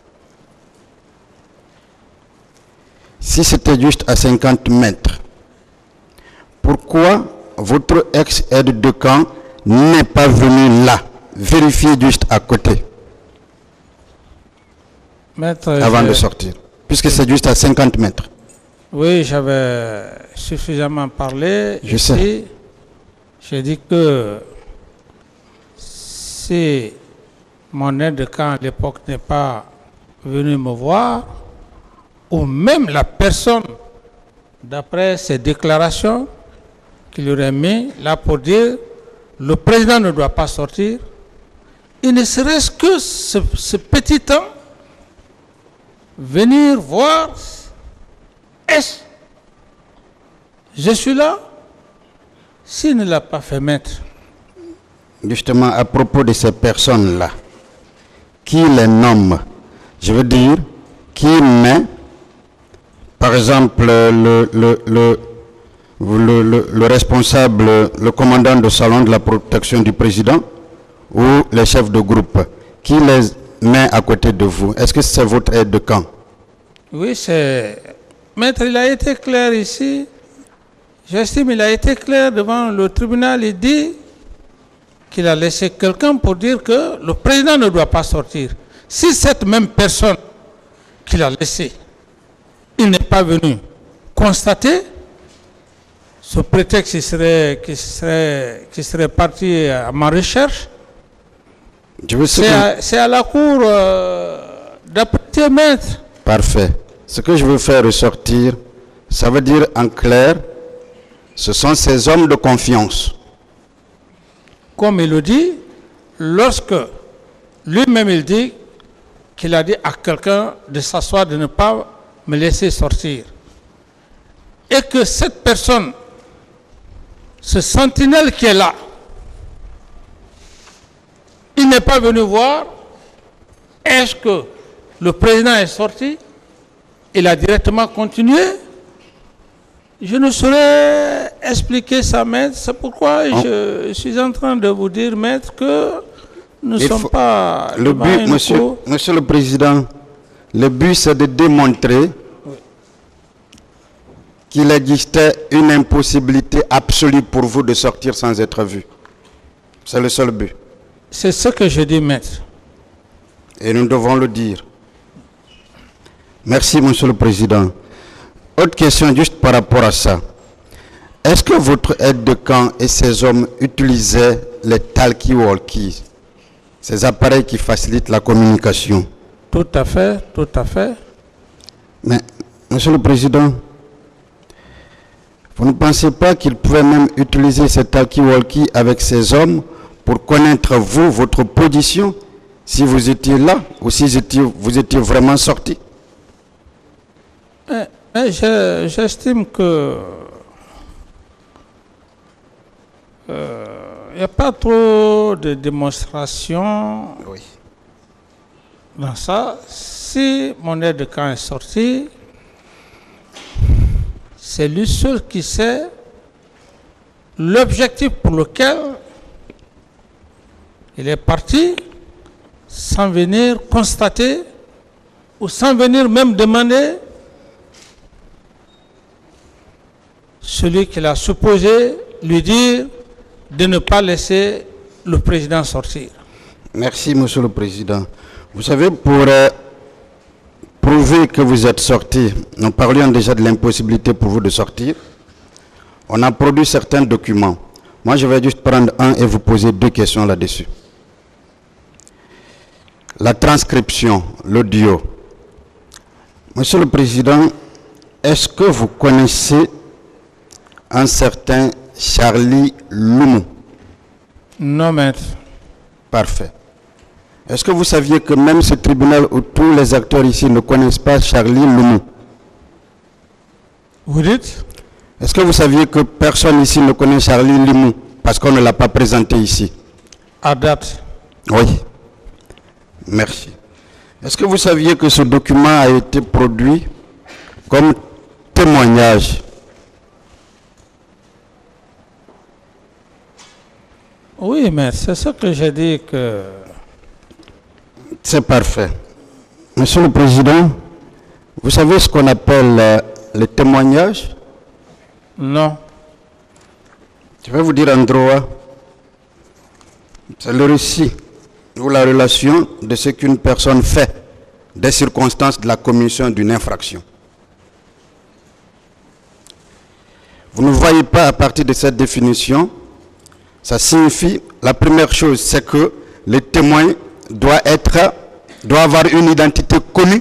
si c'était juste à 50 mètres, pourquoi votre ex-aide de camp n'est pas venu là, vérifier juste à côté? Maître, avant de sortir, puisque c'est juste à 50 mètres. Oui, j'avais suffisamment parlé. Je sais. J'ai dit que si mon aide de camp à l'époque n'est pas venu me voir, ou même la personne, d'après ses déclarations, qu'il aurait mis là pour dire le président ne doit pas sortir, il ne serait-ce que ce petit temps, venir voir, est-ce je suis là, s'il ne l'a pas fait, maître. Justement, à propos de ces personnes-là, qui les nomme? Je veux dire, qui met, par exemple, le responsable, le commandant de salon de la protection du président ou les chefs de groupe, qui les met à côté de vous? Est-ce que c'est votre aide de camp? Oui, c'est... Maître, il a été clair ici. J'estime qu'il a été clair devant le tribunal. Il dit qu'il a laissé quelqu'un pour dire que le président ne doit pas sortir. Si cette même personne qu'il a laissé, il n'est pas venu constater, ce prétexte qui serait parti à ma recherche, c'est à la cour d'apprécier, maître. Parfait. Ce que je veux faire ressortir, ça veut dire en clair, ce sont ces hommes de confiance. Comme il le dit, lorsque lui-même il dit qu'il a dit à quelqu'un de s'asseoir, de ne pas me laisser sortir. Et que cette personne, ce sentinelle qui est là, il n'est pas venu voir, est-ce que le président est sorti? Il a directement continué. Je ne saurais expliquer ça, maître. C'est pourquoi je suis en train de vous dire, maître, que nous ne sommes pas... Le but, monsieur le Président, le but c'est de démontrer qu'il existait une impossibilité absolue pour vous de sortir sans être vu. C'est le seul but. C'est ce que je dis, maître. Et nous devons le dire. Merci, monsieur le Président. Autre question, juste par rapport à ça. Est-ce que votre aide de camp et ces hommes utilisaient les talkie-walkies, ces appareils qui facilitent la communication? Tout à fait, tout à fait. Mais, monsieur le Président, vous ne pensez pas qu'ils pouvaient même utiliser ces talkie-walkies avec ces hommes pour connaître vous, votre position, si vous étiez là ou si vous étiez vraiment sorti? J'estime que il n'y a pas trop de démonstration dans ça. Si mon aide de camp est sorti, c'est lui seul qui sait l'objectif pour lequel il est parti, sans venir constater ou sans venir même demander celui qu'il a supposé lui dire de ne pas laisser le président sortir. Merci, monsieur le Président. Vous savez, pour prouver que vous êtes sorti, nous parlions déjà de l'impossibilité pour vous de sortir. On a produit certains documents. Moi, je vais juste prendre un et vous poser deux questions là-dessus. La transcription, l'audio. Monsieur le Président, est-ce que vous connaissez un certain Charlie Loumou? Non, maître. Parfait. Est-ce que vous saviez que même ce tribunal où tous les acteurs ici ne connaissent pas Charlie Loumou? Vous dites? Est-ce que vous saviez que personne ici ne connaît Charlie Loumou parce qu'on ne l'a pas présenté ici? À date? Oui. Merci. Est-ce que vous saviez que ce document a été produit comme témoignage? Oui, mais c'est ce que j'ai dit que... C'est parfait. Monsieur le Président, vous savez ce qu'on appelle le témoignage? Non. Je vais vous dire en droit. C'est le récit ou la relation de ce qu'une personne fait des circonstances de la commission d'une infraction. Vous ne voyez pas à partir de cette définition, ça signifie, la première chose, c'est que le témoin doit avoir une identité connue,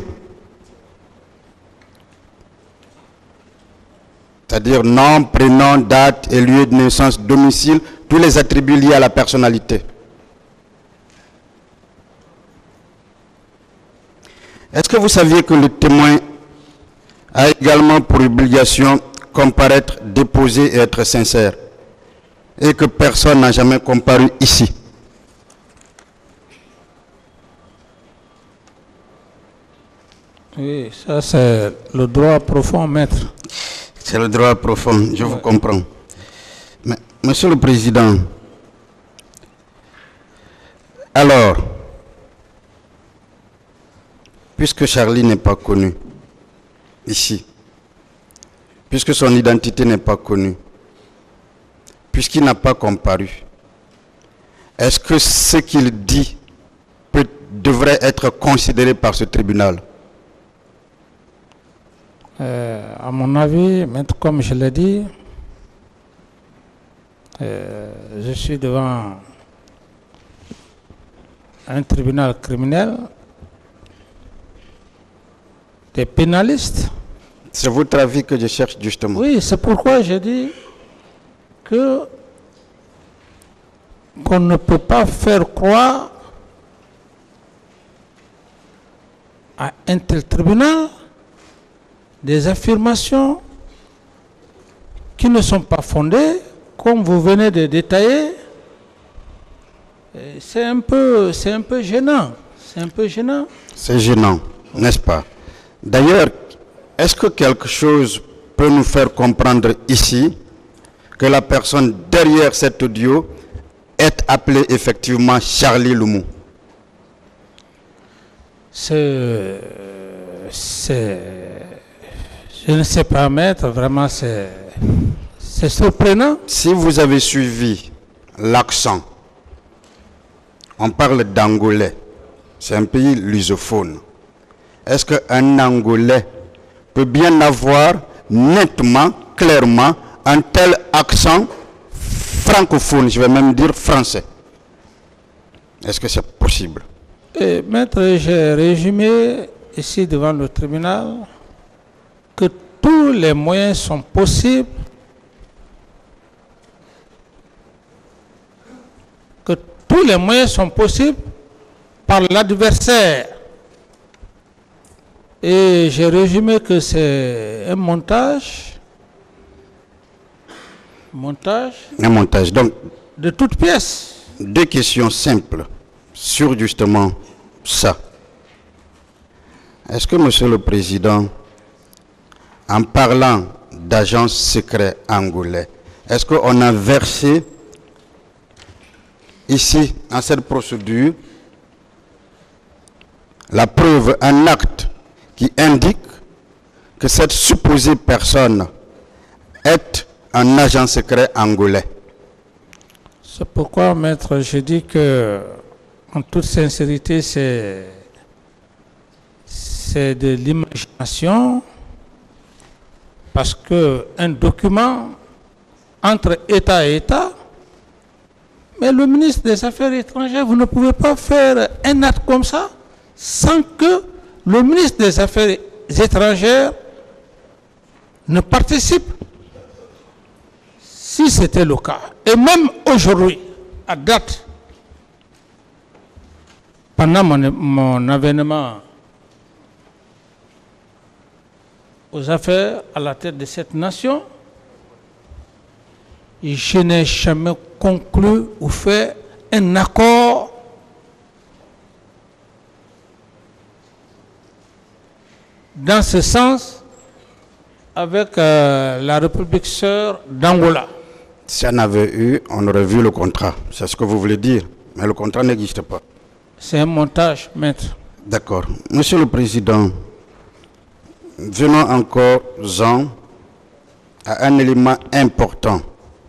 c'est-à-dire nom, prénom, date et lieu de naissance, domicile, tous les attributs liés à la personnalité. Est-ce que vous saviez que le témoin a également pour obligation comparaître, déposer et être sincère, et que personne n'a jamais comparu ici? Oui, ça c'est le droit profond, maître. C'est le droit profond, je vous comprends. Mais, Monsieur le Président, alors, puisque Charlie n'est pas connu ici, puisque son identité n'est pas connue, puisqu'il n'a pas comparu, est-ce que ce qu'il dit devrait être considéré par ce tribunal? À mon avis, maître, comme je l'ai dit, je suis devant un tribunal criminel, des pénalistes. C'est votre avis que je cherche justement. Oui, c'est pourquoi je dis que qu'on ne peut pas faire croire à un tel tribunal des affirmations qui ne sont pas fondées, comme vous venez de détailler. C'est un peu gênant. C'est un peu gênant. C'est gênant, n'est-ce pas? D'ailleurs, est-ce que quelque chose peut nous faire comprendre ici que la personne derrière cet audio est appelée effectivement Charlie Loumou? Je ne sais pas, maître, vraiment c'est surprenant. Si vous avez suivi l'accent, on parle d'angolais, c'est un pays lusophone. Est-ce qu'un Angolais peut bien avoir nettement, clairement, un tel accent francophone, je vais même dire français? Est-ce que c'est possible? Maître, j'ai résumé ici devant le tribunal que tous les moyens sont possibles, par l'adversaire. Et j'ai résumé que c'est un montage. Un montage. Donc, de toutes pièces. Deux questions simples sur justement ça. Est-ce que, Monsieur le Président, en parlant d'agents secrets angolais, est-ce qu'on a versé ici, dans cette procédure, la preuve, un acte qui indique que cette supposée personne est un agent secret angolais? C'est pourquoi, maître, je dis que, en toute sincérité, c'est de l'imagination, parce qu'un document entre État et État, mais le ministre des Affaires étrangères, vous ne pouvez pas faire un acte comme ça sans que le ministre des Affaires étrangères ne participe. Si c'était le cas, et même aujourd'hui, à date, pendant mon avènement aux affaires à la tête de cette nation, je n'ai jamais conclu ou fait un accord dans ce sens avec la République sœur d'Angola. Si on avait eu, on aurait vu le contrat. C'est ce que vous voulez dire. Mais le contrat n'existe pas. C'est un montage, maître. D'accord. Monsieur le Président, venons encore-en à un élément important.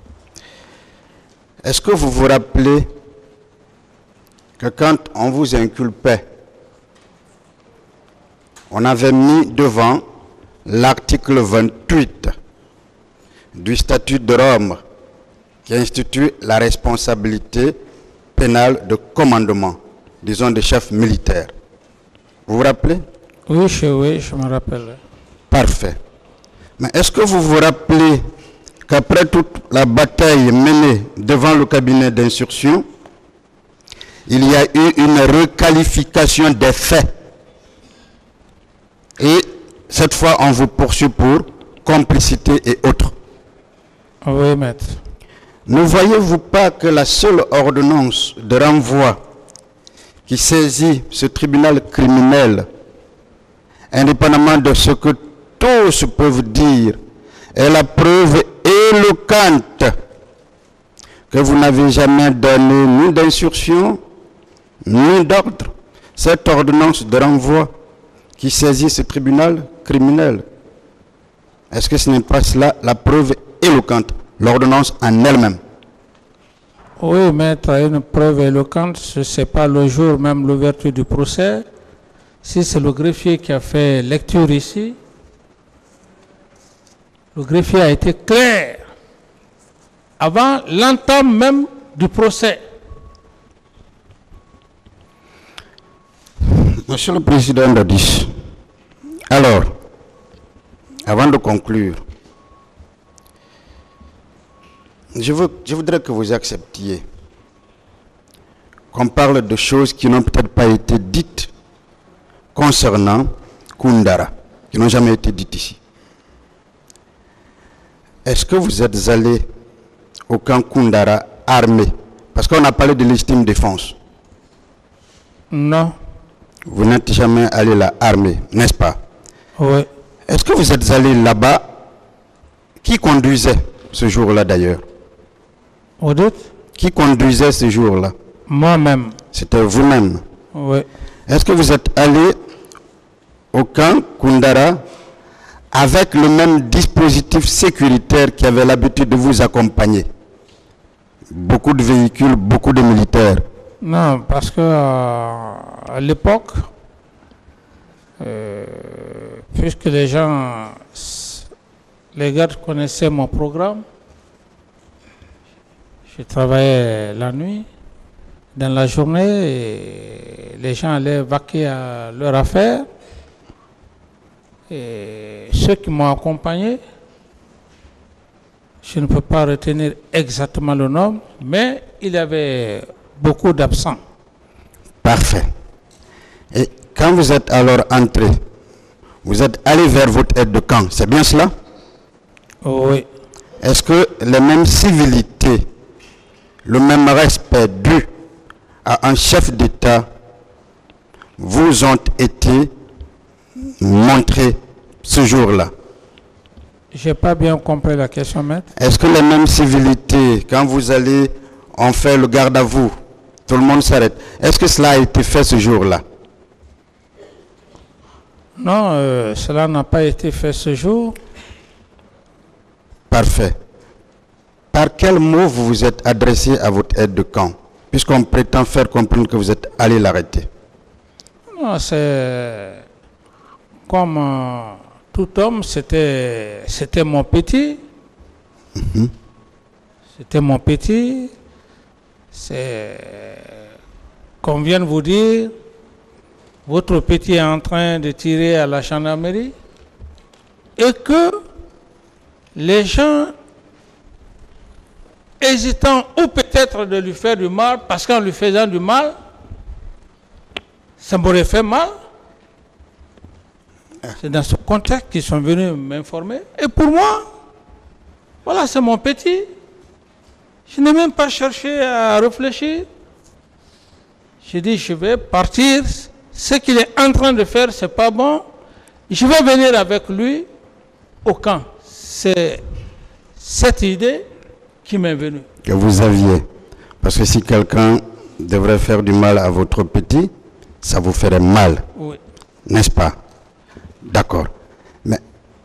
Est-ce que vous vous rappelez que quand on vous inculpait on avait mis devant l'article 28 du statut de Rome qui institue la responsabilité pénale de commandement, disons des chefs militaires. Vous vous rappelez? Oui, je me rappelle. Parfait. Mais est-ce que vous vous rappelez qu'après toute la bataille menée devant le cabinet d'instruction, il y a eu une requalification des faits? Et cette fois, on vous poursuit pour complicité et autres. Oui, maître. Ne voyez-vous pas que la seule ordonnance de renvoi qui saisit ce tribunal criminel, indépendamment de ce que tous peuvent dire, est la preuve éloquente que vous n'avez jamais donné ni d'instruction, ni d'ordre? Cette ordonnance de renvoi qui saisit ce tribunal criminel, est-ce que ce n'est pas cela la preuve éloquente, l'ordonnance en elle-même? Oui, maître, une preuve éloquente, ce n'est pas le jour même l'ouverture du procès. Si c'est le greffier qui a fait lecture ici, le greffier a été clair avant l'entame même du procès. Monsieur le Président Dadis, alors, avant de conclure, je voudrais que vous acceptiez qu'on parle de choses qui n'ont peut-être pas été dites concernant Koundara, qui n'ont jamais été dites ici. Est-ce que vous êtes allé au camp Koundara armé? Parce qu'on a parlé de légitime défense. Non. Vous n'êtes jamais allé là armé, n'est-ce pas? Oui. Est-ce que vous êtes allé là-bas? Qui conduisait ce jour-là d'ailleurs? Vous dites? Qui conduisait ce jour-là? Moi-même. C'était vous-même? Oui. Est-ce que vous êtes allé au camp Koundara avec le même dispositif sécuritaire qui avait l'habitude de vous accompagner? Beaucoup de véhicules, beaucoup de militaires. Non, parce que à l'époque, puisque les gardes connaissaient mon programme, je travaillais la nuit, dans la journée, et les gens allaient vaquer à leur affaire. Et ceux qui m'ont accompagné, je ne peux pas retenir exactement le nom, mais il y avait beaucoup d'absents. Parfait. Et quand vous êtes alors entré, vous êtes allé vers votre aide de camp, c'est bien cela? Oui. Est-ce que les mêmes civilités, le même respect dû à un chef d'État vous ont été montrés ce jour-là? Je n'ai pas bien compris la question, maître. Est-ce que les mêmes civilités, quand vous allez, on fait le garde à vous, tout le monde s'arrête, est-ce que cela a été fait ce jour-là? Non, cela n'a pas été fait ce jour. Parfait. Par quel mot vous vous êtes adressé à votre aide de camp, puisqu'on prétend faire comprendre que vous êtes allé l'arrêter? Non, c'est comme tout homme, c'était mon petit. C'était mon petit. C'est qu'on vient de vous dire, votre petit est en train de tirer à la gendarmerie et que les gens hésitant ou peut-être de lui faire du mal, parce qu'en lui faisant du mal, ça m'aurait fait mal. C'est dans ce contexte qu'ils sont venus m'informer. Et pour moi, voilà, c'est mon petit. Je n'ai même pas cherché à réfléchir. J'ai dit, je vais partir. Ce qu'il est en train de faire, c'est pas bon. Je vais venir avec lui au camp. C'est cette idée qui m'est venue. Que vous aviez. Parce que si quelqu'un devrait faire du mal à votre petit, ça vous ferait mal. Oui. N'est-ce pas? D'accord. Mais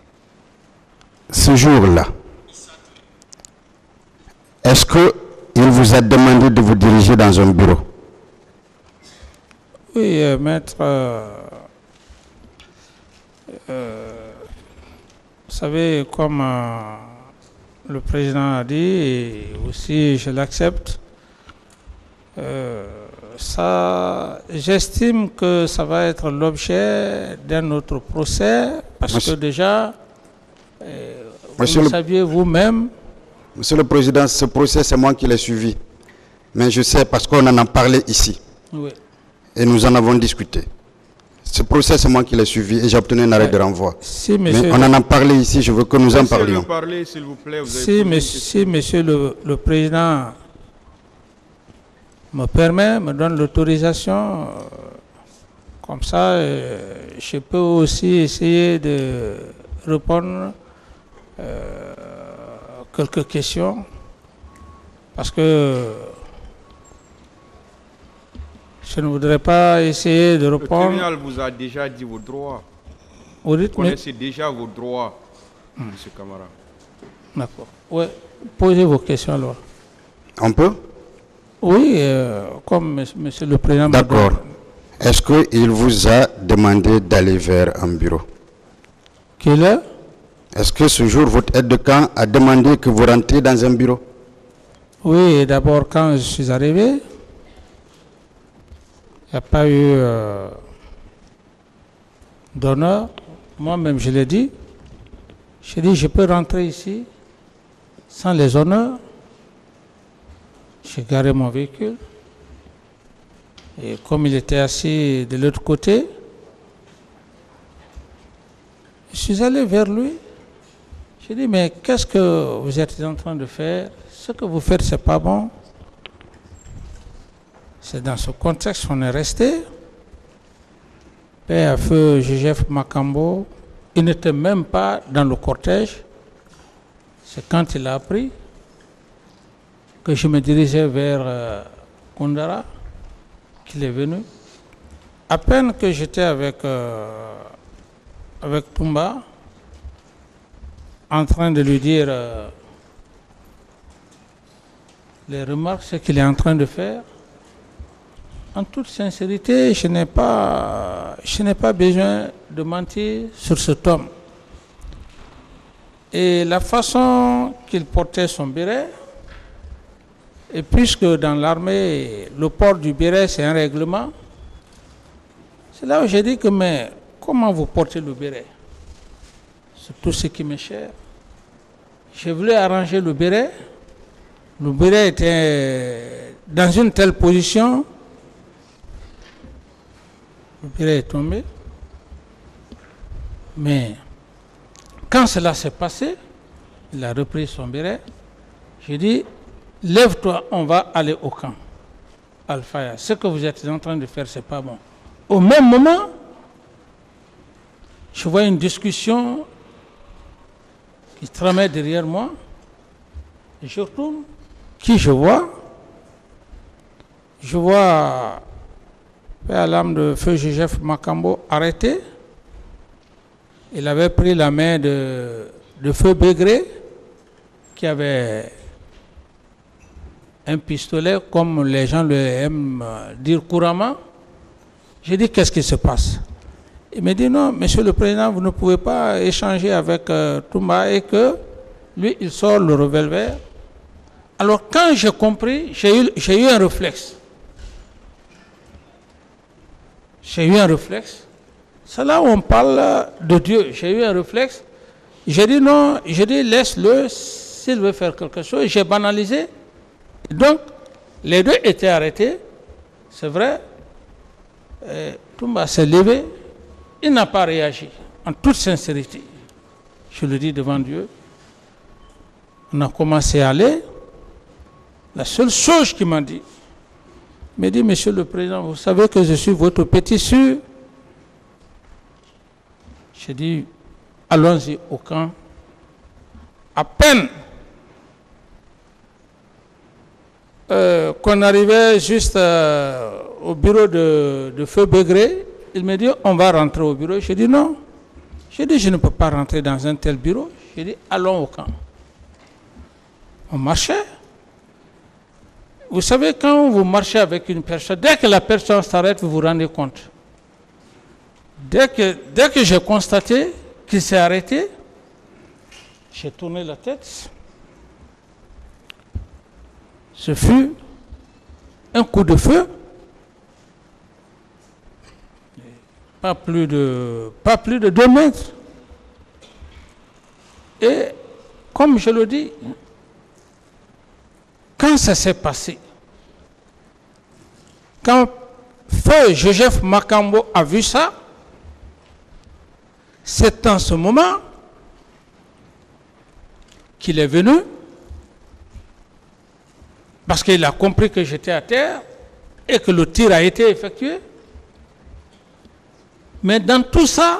ce jour-là, est-ce qu'il vous a demandé de vous diriger dans un bureau? Oui, maître. Vous savez, comme le président a dit, et aussi je l'accepte, j'estime que ça va être l'objet d'un autre procès, parce que déjà, vous le saviez vous-même. Monsieur le Président, ce procès, c'est moi qui l'ai suivi. Mais je sais parce qu'on en a parlé ici. Oui. Et nous en avons discuté. Ce procès, c'est moi qui l'ai suivi et j'ai obtenu un arrêt de renvoi. Si, mais on en a parlé ici, je veux que nous en parlions. Parler, s'il vous plaît. Si monsieur le Président me permet, me donne l'autorisation, comme ça, je peux aussi essayer de répondre quelques questions, parce que je ne voudrais pas essayer de répondre. Le tribunal vous a déjà dit vos droits. Vous connaissez déjà vos droits, M. Camara. D'accord. Oui, posez vos questions alors. On peut? Oui, comme monsieur le Président. D'accord. Est-ce qu'il vous a demandé d'aller vers un bureau? Quelle heure? Est-ce que ce jour, votre aide de camp a demandé que vous rentriez dans un bureau? Oui, d'abord quand je suis arrivé, il n'y a pas eu d'honneur. Moi-même, je l'ai dit. J'ai dit, je peux rentrer ici sans les honneurs. J'ai garé mon véhicule. Et comme il était assis de l'autre côté, je suis allé vers lui. J'ai dit, mais qu'est-ce que vous êtes en train de faire? Ce que vous faites, ce n'est pas bon. C'est dans ce contexte qu'on est resté. Père à feu Joseph Makambo, il n'était même pas dans le cortège. C'est quand il a appris que je me dirigeais vers Koundara qu'il est venu. À peine que j'étais avec Toumba, en train de lui dire les remarques, ce qu'il est en train de faire. En toute sincérité, je n'ai pas besoin de mentir sur cet homme. Et la façon qu'il portait son béret, et puisque dans l'armée, le port du béret, c'est un règlement, c'est là où j'ai dit que, mais comment vous portez le béret? C'est tout ce qui m'est cher. Je voulais arranger le béret. Le béret était dans une telle position. Le béret est tombé. Mais quand cela s'est passé, il a repris son béret. J'ai dit, lève-toi, on va aller au camp. Alphaya, ce que vous êtes en train de faire, c'est pas bon. Au même moment, je vois une discussion qui tramait derrière moi. Et je retourne. Qui je vois? Je vois Père l'âme de feu Joseph Makambo arrêté. Il avait pris la main de feu Bégré, qui avait un pistolet, comme les gens le aiment dire couramment. J'ai dit, qu'est-ce qui se passe? Il me dit, non, monsieur le président, vous ne pouvez pas échanger avec Toumba, et que lui, il sort le revolver. Alors, quand j'ai compris, j'ai eu un réflexe. J'ai eu un réflexe. C'est là où on parle de Dieu. J'ai eu un réflexe. J'ai dit non, j'ai dit laisse-le s'il veut faire quelque chose. J'ai banalisé. Donc, les deux étaient arrêtés. C'est vrai. Toumba s'est levé. Il n'a pas réagi. En toute sincérité. Je le dis devant Dieu. On a commencé à aller. La seule chose qu'il m'a dit, il m'a dit, monsieur le président, vous savez que je suis votre petit sûr. J'ai dit, allons-y au camp. À peine qu'on arrivait juste au bureau de feu Bégré, il m'a dit, on va rentrer au bureau. J'ai dit, non. J'ai dit, je ne peux pas rentrer dans un tel bureau. J'ai dit, allons au camp. On marchait. Vous savez, quand vous marchez avec une personne, dès que la personne s'arrête, vous vous rendez compte. Dès que j'ai constaté qu'il s'est arrêté, j'ai tourné la tête. Ce fut un coup de feu. Pas plus de 2 mètres. Et comme je le dis, quand ça s'est passé, quand Feu Joseph Makambo a vu ça, c'est en ce moment qu'il est venu, parce qu'il a compris que j'étais à terre et que le tir a été effectué. Mais dans tout ça,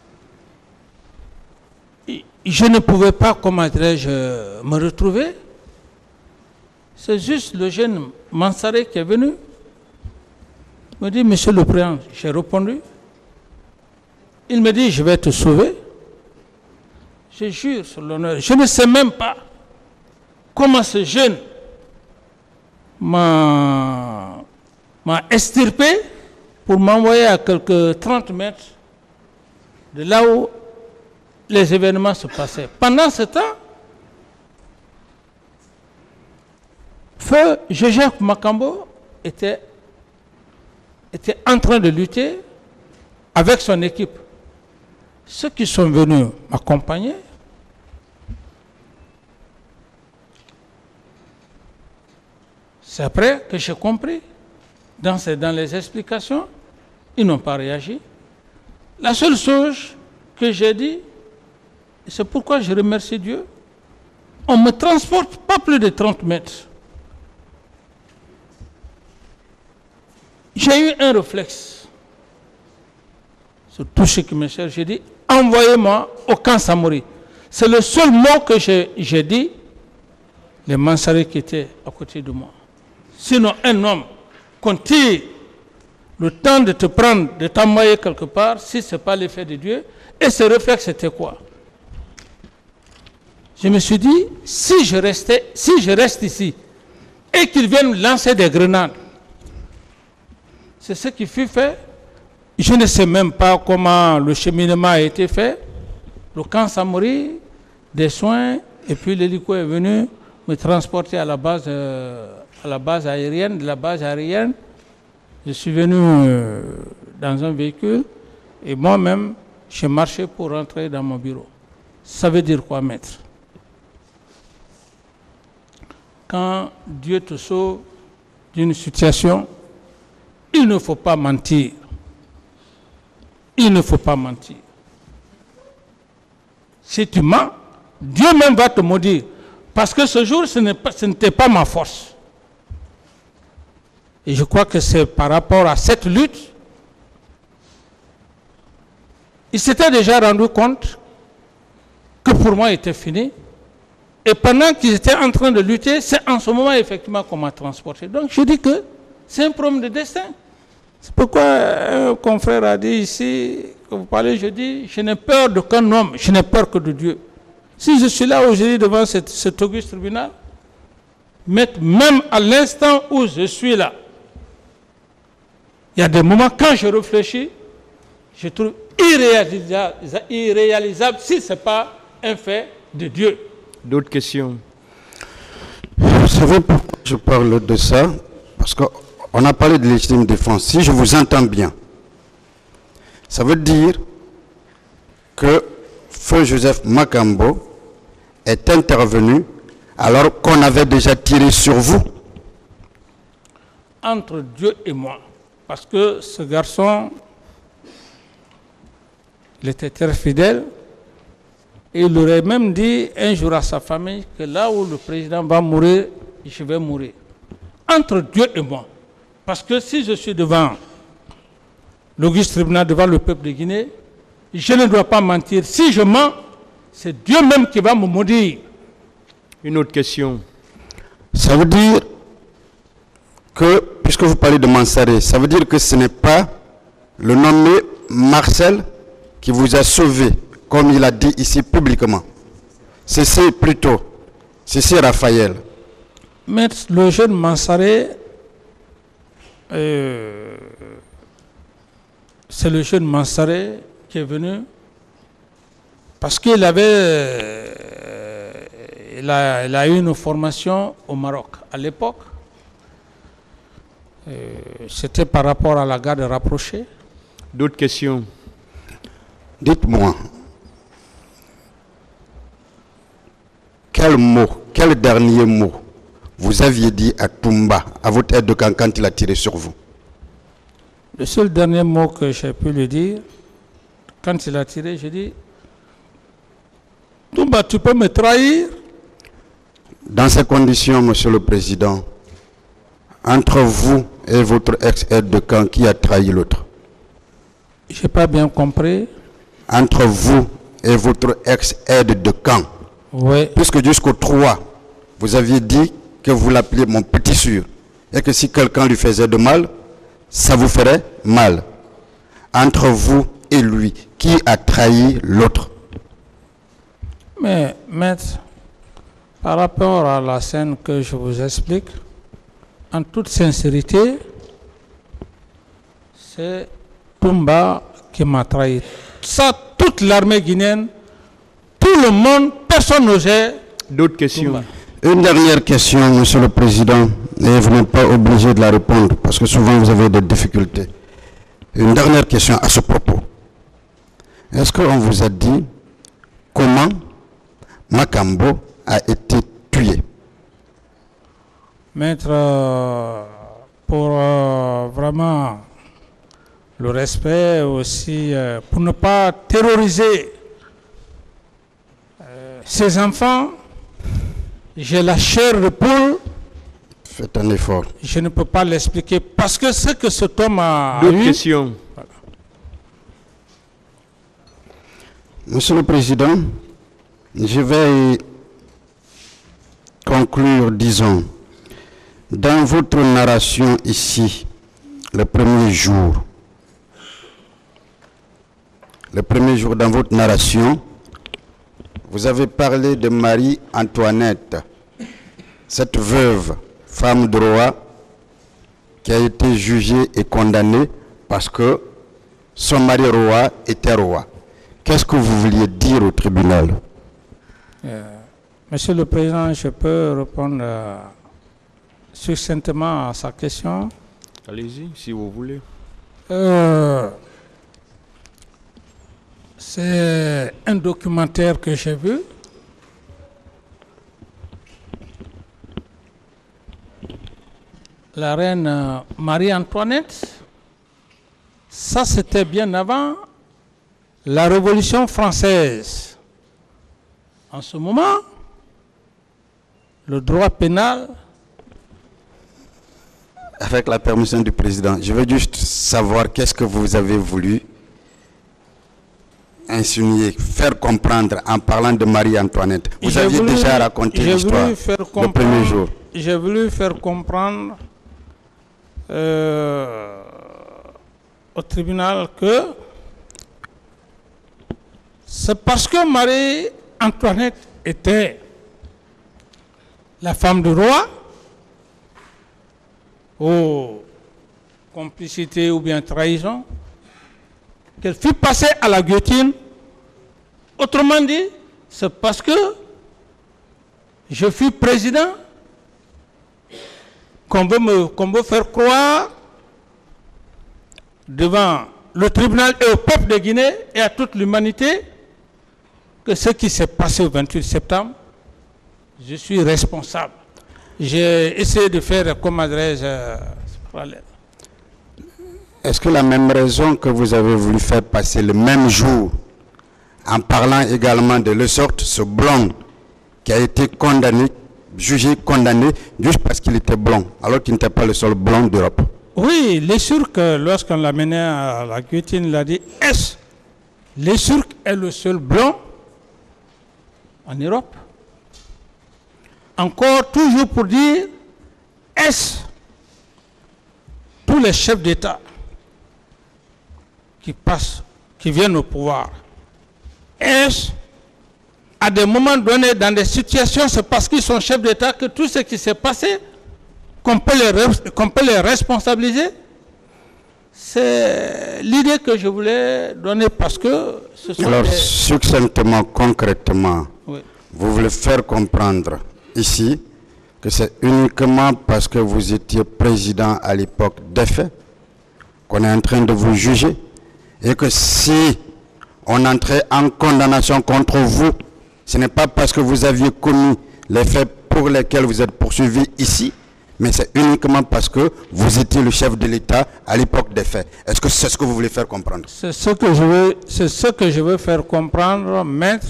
je ne pouvais pas, comment dirais-je, me retrouver. C'est juste le jeune Mansaré qui est venu, me dit, Monsieur le Président, j'ai répondu. Il me dit, je vais te sauver. Je jure sur l'honneur, je ne sais même pas comment ce jeune m'a extirpé pour m'envoyer à quelques 30 mètres de là où les événements se passaient. Pendant ce temps, Feu Joseph Makambo était en train de lutter avec son équipe. Ceux qui sont venus m'accompagner, c'est après que j'ai compris, dans les explications, ils n'ont pas réagi. La seule chose que j'ai dit, c'est pourquoi je remercie Dieu, on ne me transporte pas plus de 30 mètres. J'ai eu un réflexe. Sur tout ce qui me cherche, j'ai dit, envoyez-moi au camp Samori. C'est le seul mot que j'ai dit, les Mansarés qui étaient à côté de moi. Sinon, un homme qu'on tire le temps de te prendre, de t'envoyer quelque part, si ce n'est pas l'effet de Dieu. Et ce réflexe, c'était quoi? Je me suis dit, si je reste ici, et qu'ils viennent lancer des grenades, c'est ce qui fut fait. Je ne sais même pas comment le cheminement a été fait. Le camp Samori, des soins, et puis l'hélico est venu me transporter à la base aérienne. De la base aérienne, je suis venu dans un véhicule et moi-même, j'ai marché pour rentrer dans mon bureau. Ça veut dire quoi, maître? Quand Dieu te sauve d'une situation, il ne faut pas mentir. Il ne faut pas mentir. Si tu mens, Dieu même va te maudire. Parce que ce jour, ce n'était pas ma force. Et je crois que c'est par rapport à cette lutte, il s'était déjà rendu compte que pour moi, il était fini. Et pendant qu'ils étaient en train de lutter, c'est en ce moment, effectivement, qu'on m'a transporté. Donc, je dis que c'est un problème de destin. C'est pourquoi un confrère a dit ici, que vous parlez, je dis, je n'ai peur d'aucun homme, je n'ai peur que de Dieu. Si je suis là aujourd'hui devant cet auguste tribunal, même à l'instant où je suis là, il y a des moments, quand je réfléchis, je trouve irréalisable si ce n'est pas un fait de Dieu. D'autres questions? Vous savez pourquoi je parle de ça? Parce qu'on a parlé de légitime défense. Si je vous entends bien, ça veut dire que Feu Joseph Makambo est intervenu alors qu'on avait déjà tiré sur vous. Entre Dieu et moi. Parce que ce garçon, il était très fidèle. Et il aurait même dit un jour à sa famille que là où le président va mourir, je vais mourir. Entre Dieu et moi. Parce que si je suis devant l'auguste tribunal, devant le peuple de Guinée, je ne dois pas mentir. Si je mens, c'est Dieu même qui va me maudire. Une autre question. Ça veut dire que, puisque vous parlez de Mansaré, ça veut dire que ce n'est pas le nommé Marcel qui vous a sauvé, comme il a dit ici publiquement. C'est plutôt, c'est Raphaël. Maître, le jeune c'est le jeune Mansaré qui est venu parce qu'il il a eu une formation au Maroc à l'époque. C'était par rapport à la garde rapprochée. D'autres questions? Dites-moi, quel dernier mot vous aviez dit à Toumba, à votre aide de camp, quand il a tiré sur vous? Le seul dernier mot que j'ai pu lui dire, quand il a tiré, j'ai dit, Toumba, tu peux me trahir? Dans ces conditions, Monsieur le Président, entre vous et votre ex-aide de camp, qui a trahi l'autre? Je n'ai pas bien compris. Entre vous et votre ex-aide de camp. Oui. Puisque jusqu'au 3, vous aviez dit que vous l'appeliez mon petit sûr. Et que si quelqu'un lui faisait de mal, ça vous ferait mal. Entre vous et lui, qui a trahi l'autre? Mais, maître, par rapport à la scène que je vous explique, en toute sincérité, c'est Toumba qui m'a trahi. Ça, toute l'armée guinéenne, tout le monde, personne n'osait. D'autres questions? Toumba. Une dernière question, Monsieur le Président, et vous n'êtes pas obligé de la répondre, parce que souvent vous avez des difficultés. Une dernière question à ce propos. Est-ce qu'on vous a dit comment Makambo a été tué? Maître, pour vraiment le respect aussi, pour ne pas terroriser ces enfants, j'ai la chair de poule. Faites un effort. Je ne peux pas l'expliquer parce que ce que cet homme a D'autres eu, questions? voilà. Monsieur le Président, je vais conclure, disons, dans votre narration ici, le premier jour dans votre narration, vous avez parlé de Marie-Antoinette, cette veuve, femme de roi, qui a été jugée et condamnée parce que son mari roi était roi. Qu'est-ce que vous vouliez dire au tribunal? Monsieur le Président, je peux répondre succinctement à sa question. Allez-y, si vous voulez. C'est un documentaire que j'ai vu. La reine Marie-Antoinette, ça c'était bien avant la Révolution française. En ce moment, le droit pénal... Avec la permission du président, je veux juste savoir qu'est-ce que vous avez voulu insinuer, faire comprendre en parlant de Marie-Antoinette. Vous aviez déjà raconté l'histoire le premier jour. J'ai voulu faire comprendre au tribunal que c'est parce que Marie-Antoinette était la femme du roi, ou complicité ou bien trahison, qu'elle fut passée à la guillotine. Autrement dit, c'est parce que je fus président qu'on veut faire croire devant le tribunal et au peuple de Guinée et à toute l'humanité que ce qui s'est passé au 28 septembre, je suis responsable. J'ai essayé de faire, comme adresse, Est-ce que la même raison que vous avez voulu faire passer le même jour, en parlant également de le sorte, ce blanc qui a été condamné, jugé, condamné, juste parce qu'il était blanc, alors qu'il n'était pas le seul blanc d'Europe? Oui, les Turcs, lorsqu'on l'a mené à la guillotine, il a dit, est-ce les Turcs est le seul blanc en Europe? Encore toujours pour dire, est-ce tous les chefs d'État qui passent, qui viennent au pouvoir, est-ce à des moments donnés, dans des situations, c'est parce qu'ils sont chefs d'État que tout ce qui s'est passé, qu'on peut les responsabiliser? C'est l'idée que je voulais donner parce que ce sont Alors, des... succinctement, concrètement, Oui. vous voulez faire comprendre ici que c'est uniquement parce que vous étiez président à l'époque des faits qu'on est en train de vous juger et que si on entrait en condamnation contre vous, ce n'est pas parce que vous aviez commis les faits pour lesquels vous êtes poursuivi ici, mais c'est uniquement parce que vous étiez le chef de l'État à l'époque des faits. Est-ce que c'est ce que vous voulez faire comprendre? C'est ce que je veux faire comprendre, maître.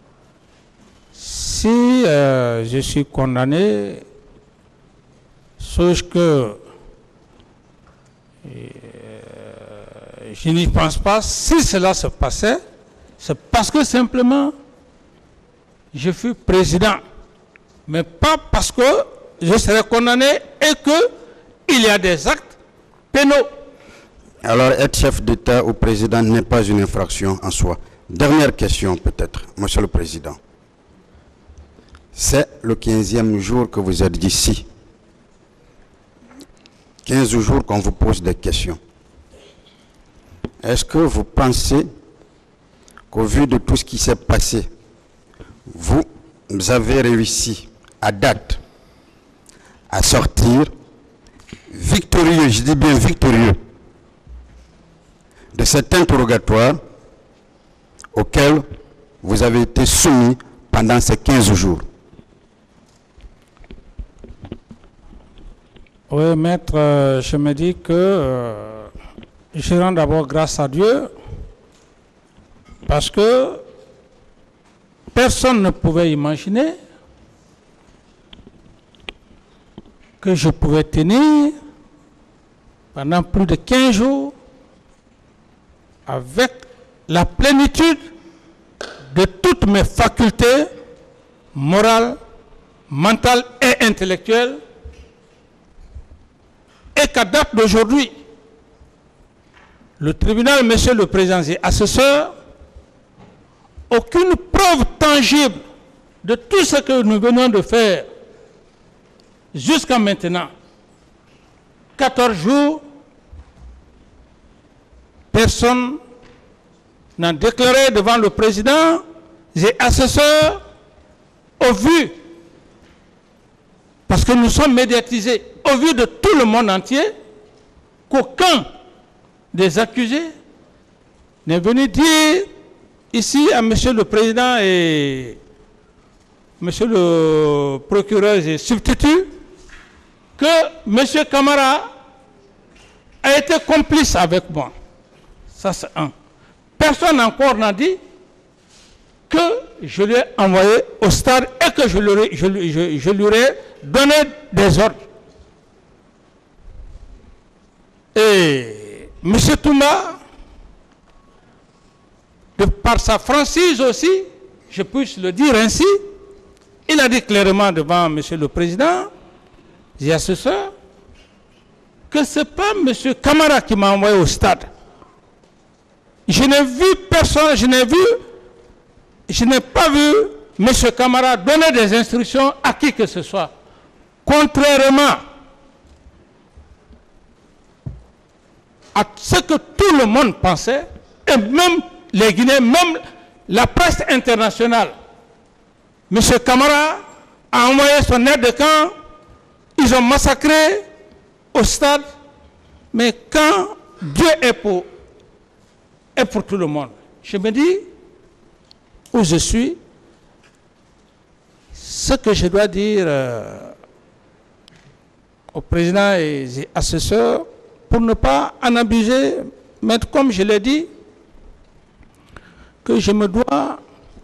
Si je suis condamné, sauf que je n'y pense pas, si cela se passait, c'est parce que simplement je fus président, mais pas parce que je serai condamné et qu'il y a des actes pénaux. Alors, être chef d'État ou président n'est pas une infraction en soi. Dernière question peut-être, Monsieur le Président. C'est le 15e jour que vous êtes ici. 15 jours qu'on vous pose des questions. Est-ce que vous pensez qu'au vu de tout ce qui s'est passé, vous avez réussi à date à sortir victorieux, je dis bien victorieux, de cet interrogatoire auquel vous avez été soumis pendant ces 15 jours? Oui, maître, je me dis que je rends d'abord grâce à Dieu parce que personne ne pouvait imaginer que je pouvais tenir pendant plus de 15 jours avec la plénitude de toutes mes facultés morales, mentales et intellectuelles, et qu'à date d'aujourd'hui, le tribunal, monsieur le président et assesseur, aucune preuve tangible de tout ce que nous venons de faire jusqu'à maintenant, 14 jours, personne n'a déclaré devant le président et assesseur au vu, parce que nous sommes médiatisés, au vu de tout le monde entier, qu'aucun des accusés n'est venu dire ici à monsieur le président et monsieur le procureur et substitut que monsieur Camara a été complice avec moi. Ça c'est un. Personne encore n'a dit que je lui ai envoyé au stade et que je lui ai donné des ordres. Et M. Toumba, de par sa franchise aussi, je puisse le dire ainsi, il a dit clairement devant M. le Président et assesseur que ce n'est pas M. Camara qui m'a envoyé au stade. Je n'ai vu personne, je n'ai pas vu M. Camara donner des instructions à qui que ce soit. Contrairement à ce que tout le monde pensait, et même les Guinéens, même la presse internationale. M. Camara a envoyé son aide de camp, ils ont massacré au stade, mais quand Dieu est pour tout le monde, je me dis, où je suis, ce que je dois dire au président et assesseurs, pour ne pas en abuser, mais comme je l'ai dit, que je me dois,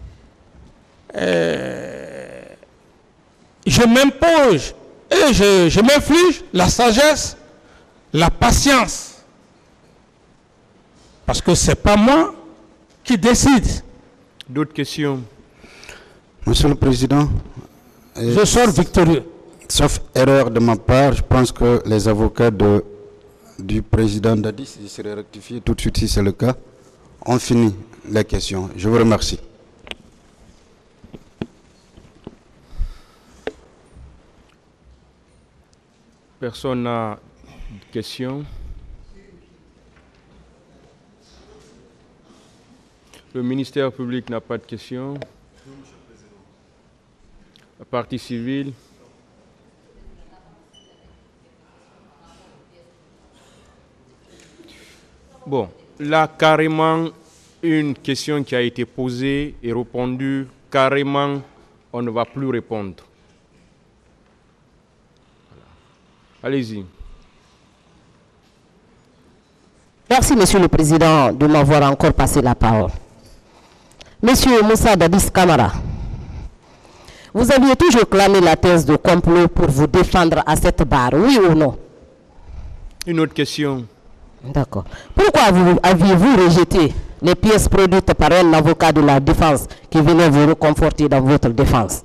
je m'impose et je m'inflige la sagesse, la patience, parce que ce n'est pas moi qui décide. D'autres questions? Monsieur le Président, Je sors victorieux. sauf erreur de ma part, je pense que les avocats du président Dadis, il serait rectifié tout de suite si c'est le cas, ont fini les questions. Je vous remercie. Personne n'a de questions? Le ministère public n'a pas de questions. La partie civile. Bon, là, carrément, une question qui a été posée et répondue, carrément, on ne va plus répondre. Allez-y. Merci, Monsieur le Président, de m'avoir encore passé la parole. Monsieur Moussa Dadis Camara, vous aviez toujours clamé la thèse de complot pour vous défendre à cette barre, oui ou non? Une autre question. D'accord. Pourquoi aviez-vous rejeté les pièces produites par un avocat de la défense qui venait vous reconforter dans votre défense?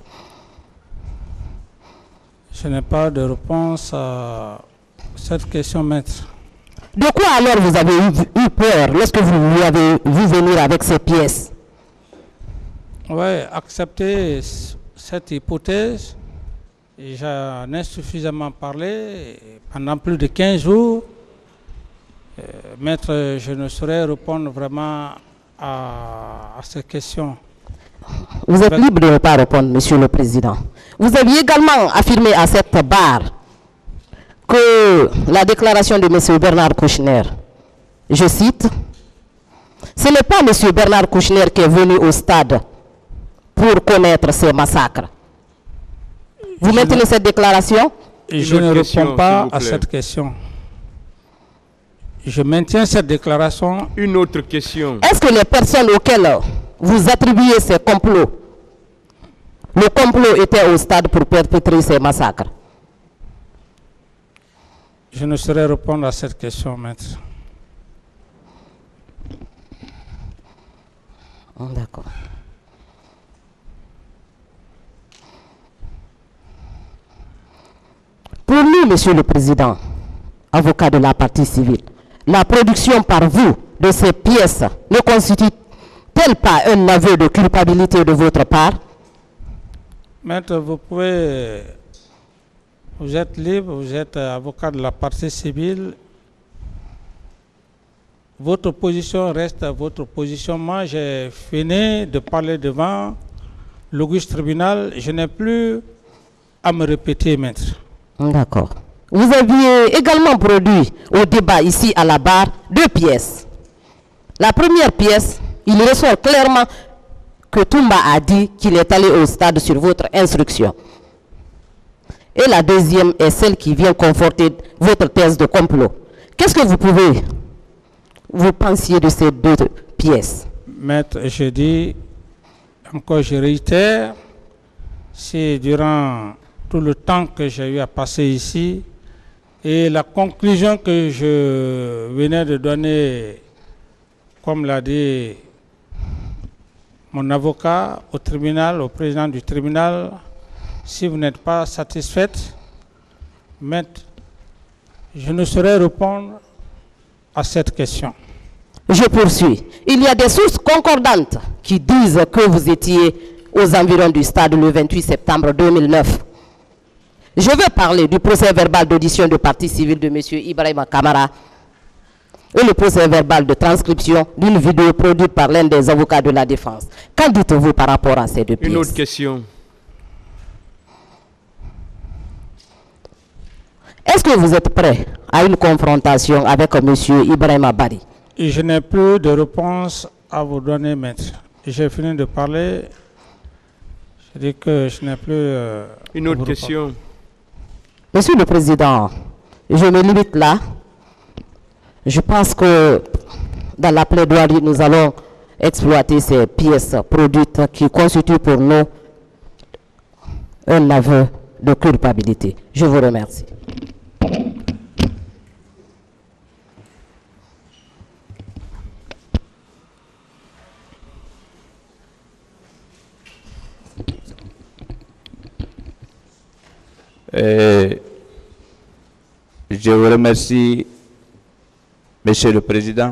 Je n'ai pas de réponse à cette question, maître. De quoi alors vous avez eu peur lorsque vous lui avez vu venir avec ces pièces? Oui, accepter cette hypothèse, j'en ai suffisamment parlé pendant plus de 15 jours. Maître, je ne saurais répondre vraiment à cette question. Vous êtes libre de ne pas répondre, Monsieur le Président. Vous aviez également affirmé à cette barre que la déclaration de M. Bernard Kouchner, je cite, « Ce n'est pas M. Bernard Kouchner qui est venu au stade pour commettre ces massacres. » Vous maintenez cette déclaration? Je ne réponds pas à cette question. Je maintiens cette déclaration. Une autre question. Est-ce que les personnes auxquelles vous attribuez ces complots, le complot était au stade pour perpétrer ces massacres? Je ne saurais répondre à cette question, maître. Oh, d'accord. Pour nous, Monsieur le Président, avocat de la partie civile, la production par vous de ces pièces ne constitue-t-elle pas un aveu de culpabilité de votre part? Maître, vous êtes libre, vous êtes avocat de la partie civile. Votre position reste votre position. Moi, j'ai fini de parler devant l'auguste tribunal. Je n'ai plus à me répéter, maître. D'accord. Vous aviez également produit au débat ici à la barre 2 pièces. La première pièce, il ressort clairement que Toumba a dit qu'il est allé au stade sur votre instruction. Et la deuxième est celle qui vient conforter votre thèse de complot. Qu'est-ce que vous pensiez de ces 2 pièces? Maître, je dis, encore je réitère, c'est durant tout le temps que j'ai eu à passer ici, et la conclusion que je venais de donner, comme l'a dit mon avocat au tribunal, au président du tribunal, si vous n'êtes pas satisfaite, maître, je ne saurais répondre à cette question. Je poursuis. Il y a des sources concordantes qui disent que vous étiez aux environs du stade le 28 septembre 2009. Je veux parler du procès verbal d'audition de partie civile de M. Ibrahima Kamara et le procès verbal de transcription d'une vidéo produite par l'un des avocats de la défense. Qu'en dites-vous par rapport à ces 2 pièces? Une autre question. Est-ce que vous êtes prêt à une confrontation avec M. Ibrahima Bari? Et je n'ai plus de réponse à vous donner, maître. J'ai fini de parler. Je dis que je n'ai plus... Une autre question. Monsieur le Président, je me limite là. Je pense que dans la plaidoirie, nous allons exploiter ces pièces produites qui constituent pour nous un aveu de culpabilité. Je vous remercie. Je vous remercie, Monsieur le Président.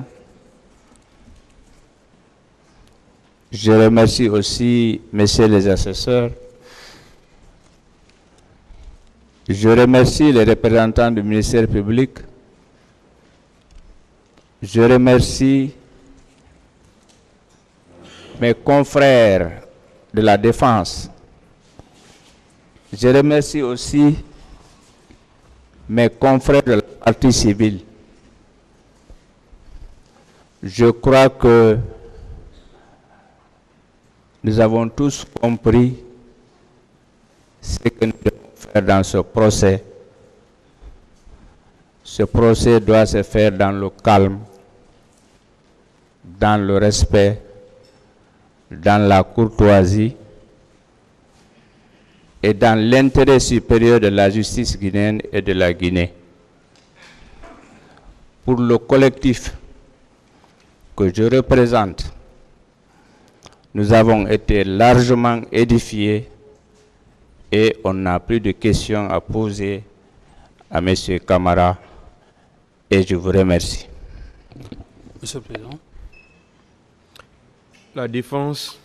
Je remercie aussi Messieurs les assesseurs. Je remercie les représentants du ministère public. Je remercie mes confrères de la défense. Je remercie aussi mes confrères de la partie civile. Je crois que nous avons tous compris ce que nous devons faire dans ce procès. Ce procès doit se faire dans le calme, dans le respect, dans la courtoisie et dans l'intérêt supérieur de la justice guinéenne et de la Guinée. Pour le collectif que je représente, nous avons été largement édifiés et on n'a plus de questions à poser à M. Camara et je vous remercie. Monsieur le Président. La défense.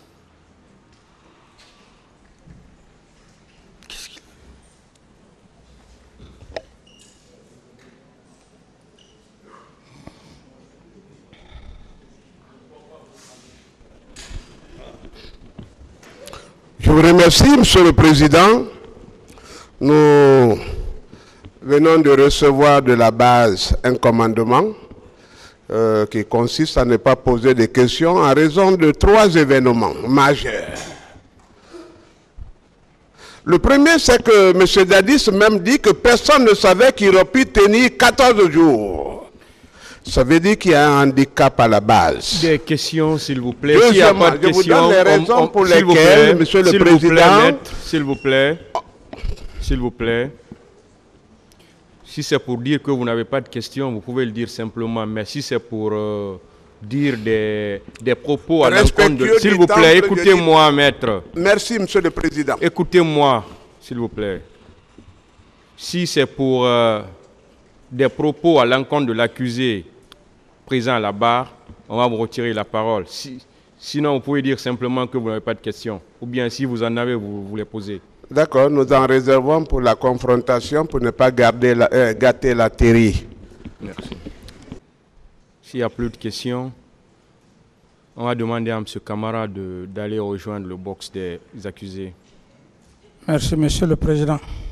Je vous remercie, Monsieur le Président. Nous venons de recevoir de la base un commandement qui consiste à ne pas poser de questions en raison de 3 événements majeurs. Le premier, c'est que M. Dadis même dit que personne ne savait qu'il aurait pu tenir 14 jours. Ça veut dire qu'il y a un handicap à la base. Des questions, s'il vous plaît. Deuxièmement, je vous donne les raisons pour lesquelles, Monsieur le Président... S'il vous plaît. Si c'est pour dire que vous n'avez pas de questions, vous pouvez le dire simplement. Mais si c'est pour dire des propos à l'encontre de... S'il vous plaît, écoutez-moi, maître. Merci, Monsieur le Président. Écoutez-moi, s'il vous plaît. Si c'est pour des propos à l'encontre de l'accusé présent à la barre, on va vous retirer la parole. Sinon, vous pouvez dire simplement que vous n'avez pas de questions. Ou bien, si vous en avez, vous les posez. D'accord, nous en réservons pour la confrontation pour ne pas gâter la terrie. Merci. S'il n'y a plus de questions, on va demander à M. Camara d'aller rejoindre le box des accusés. Merci, Monsieur le Président.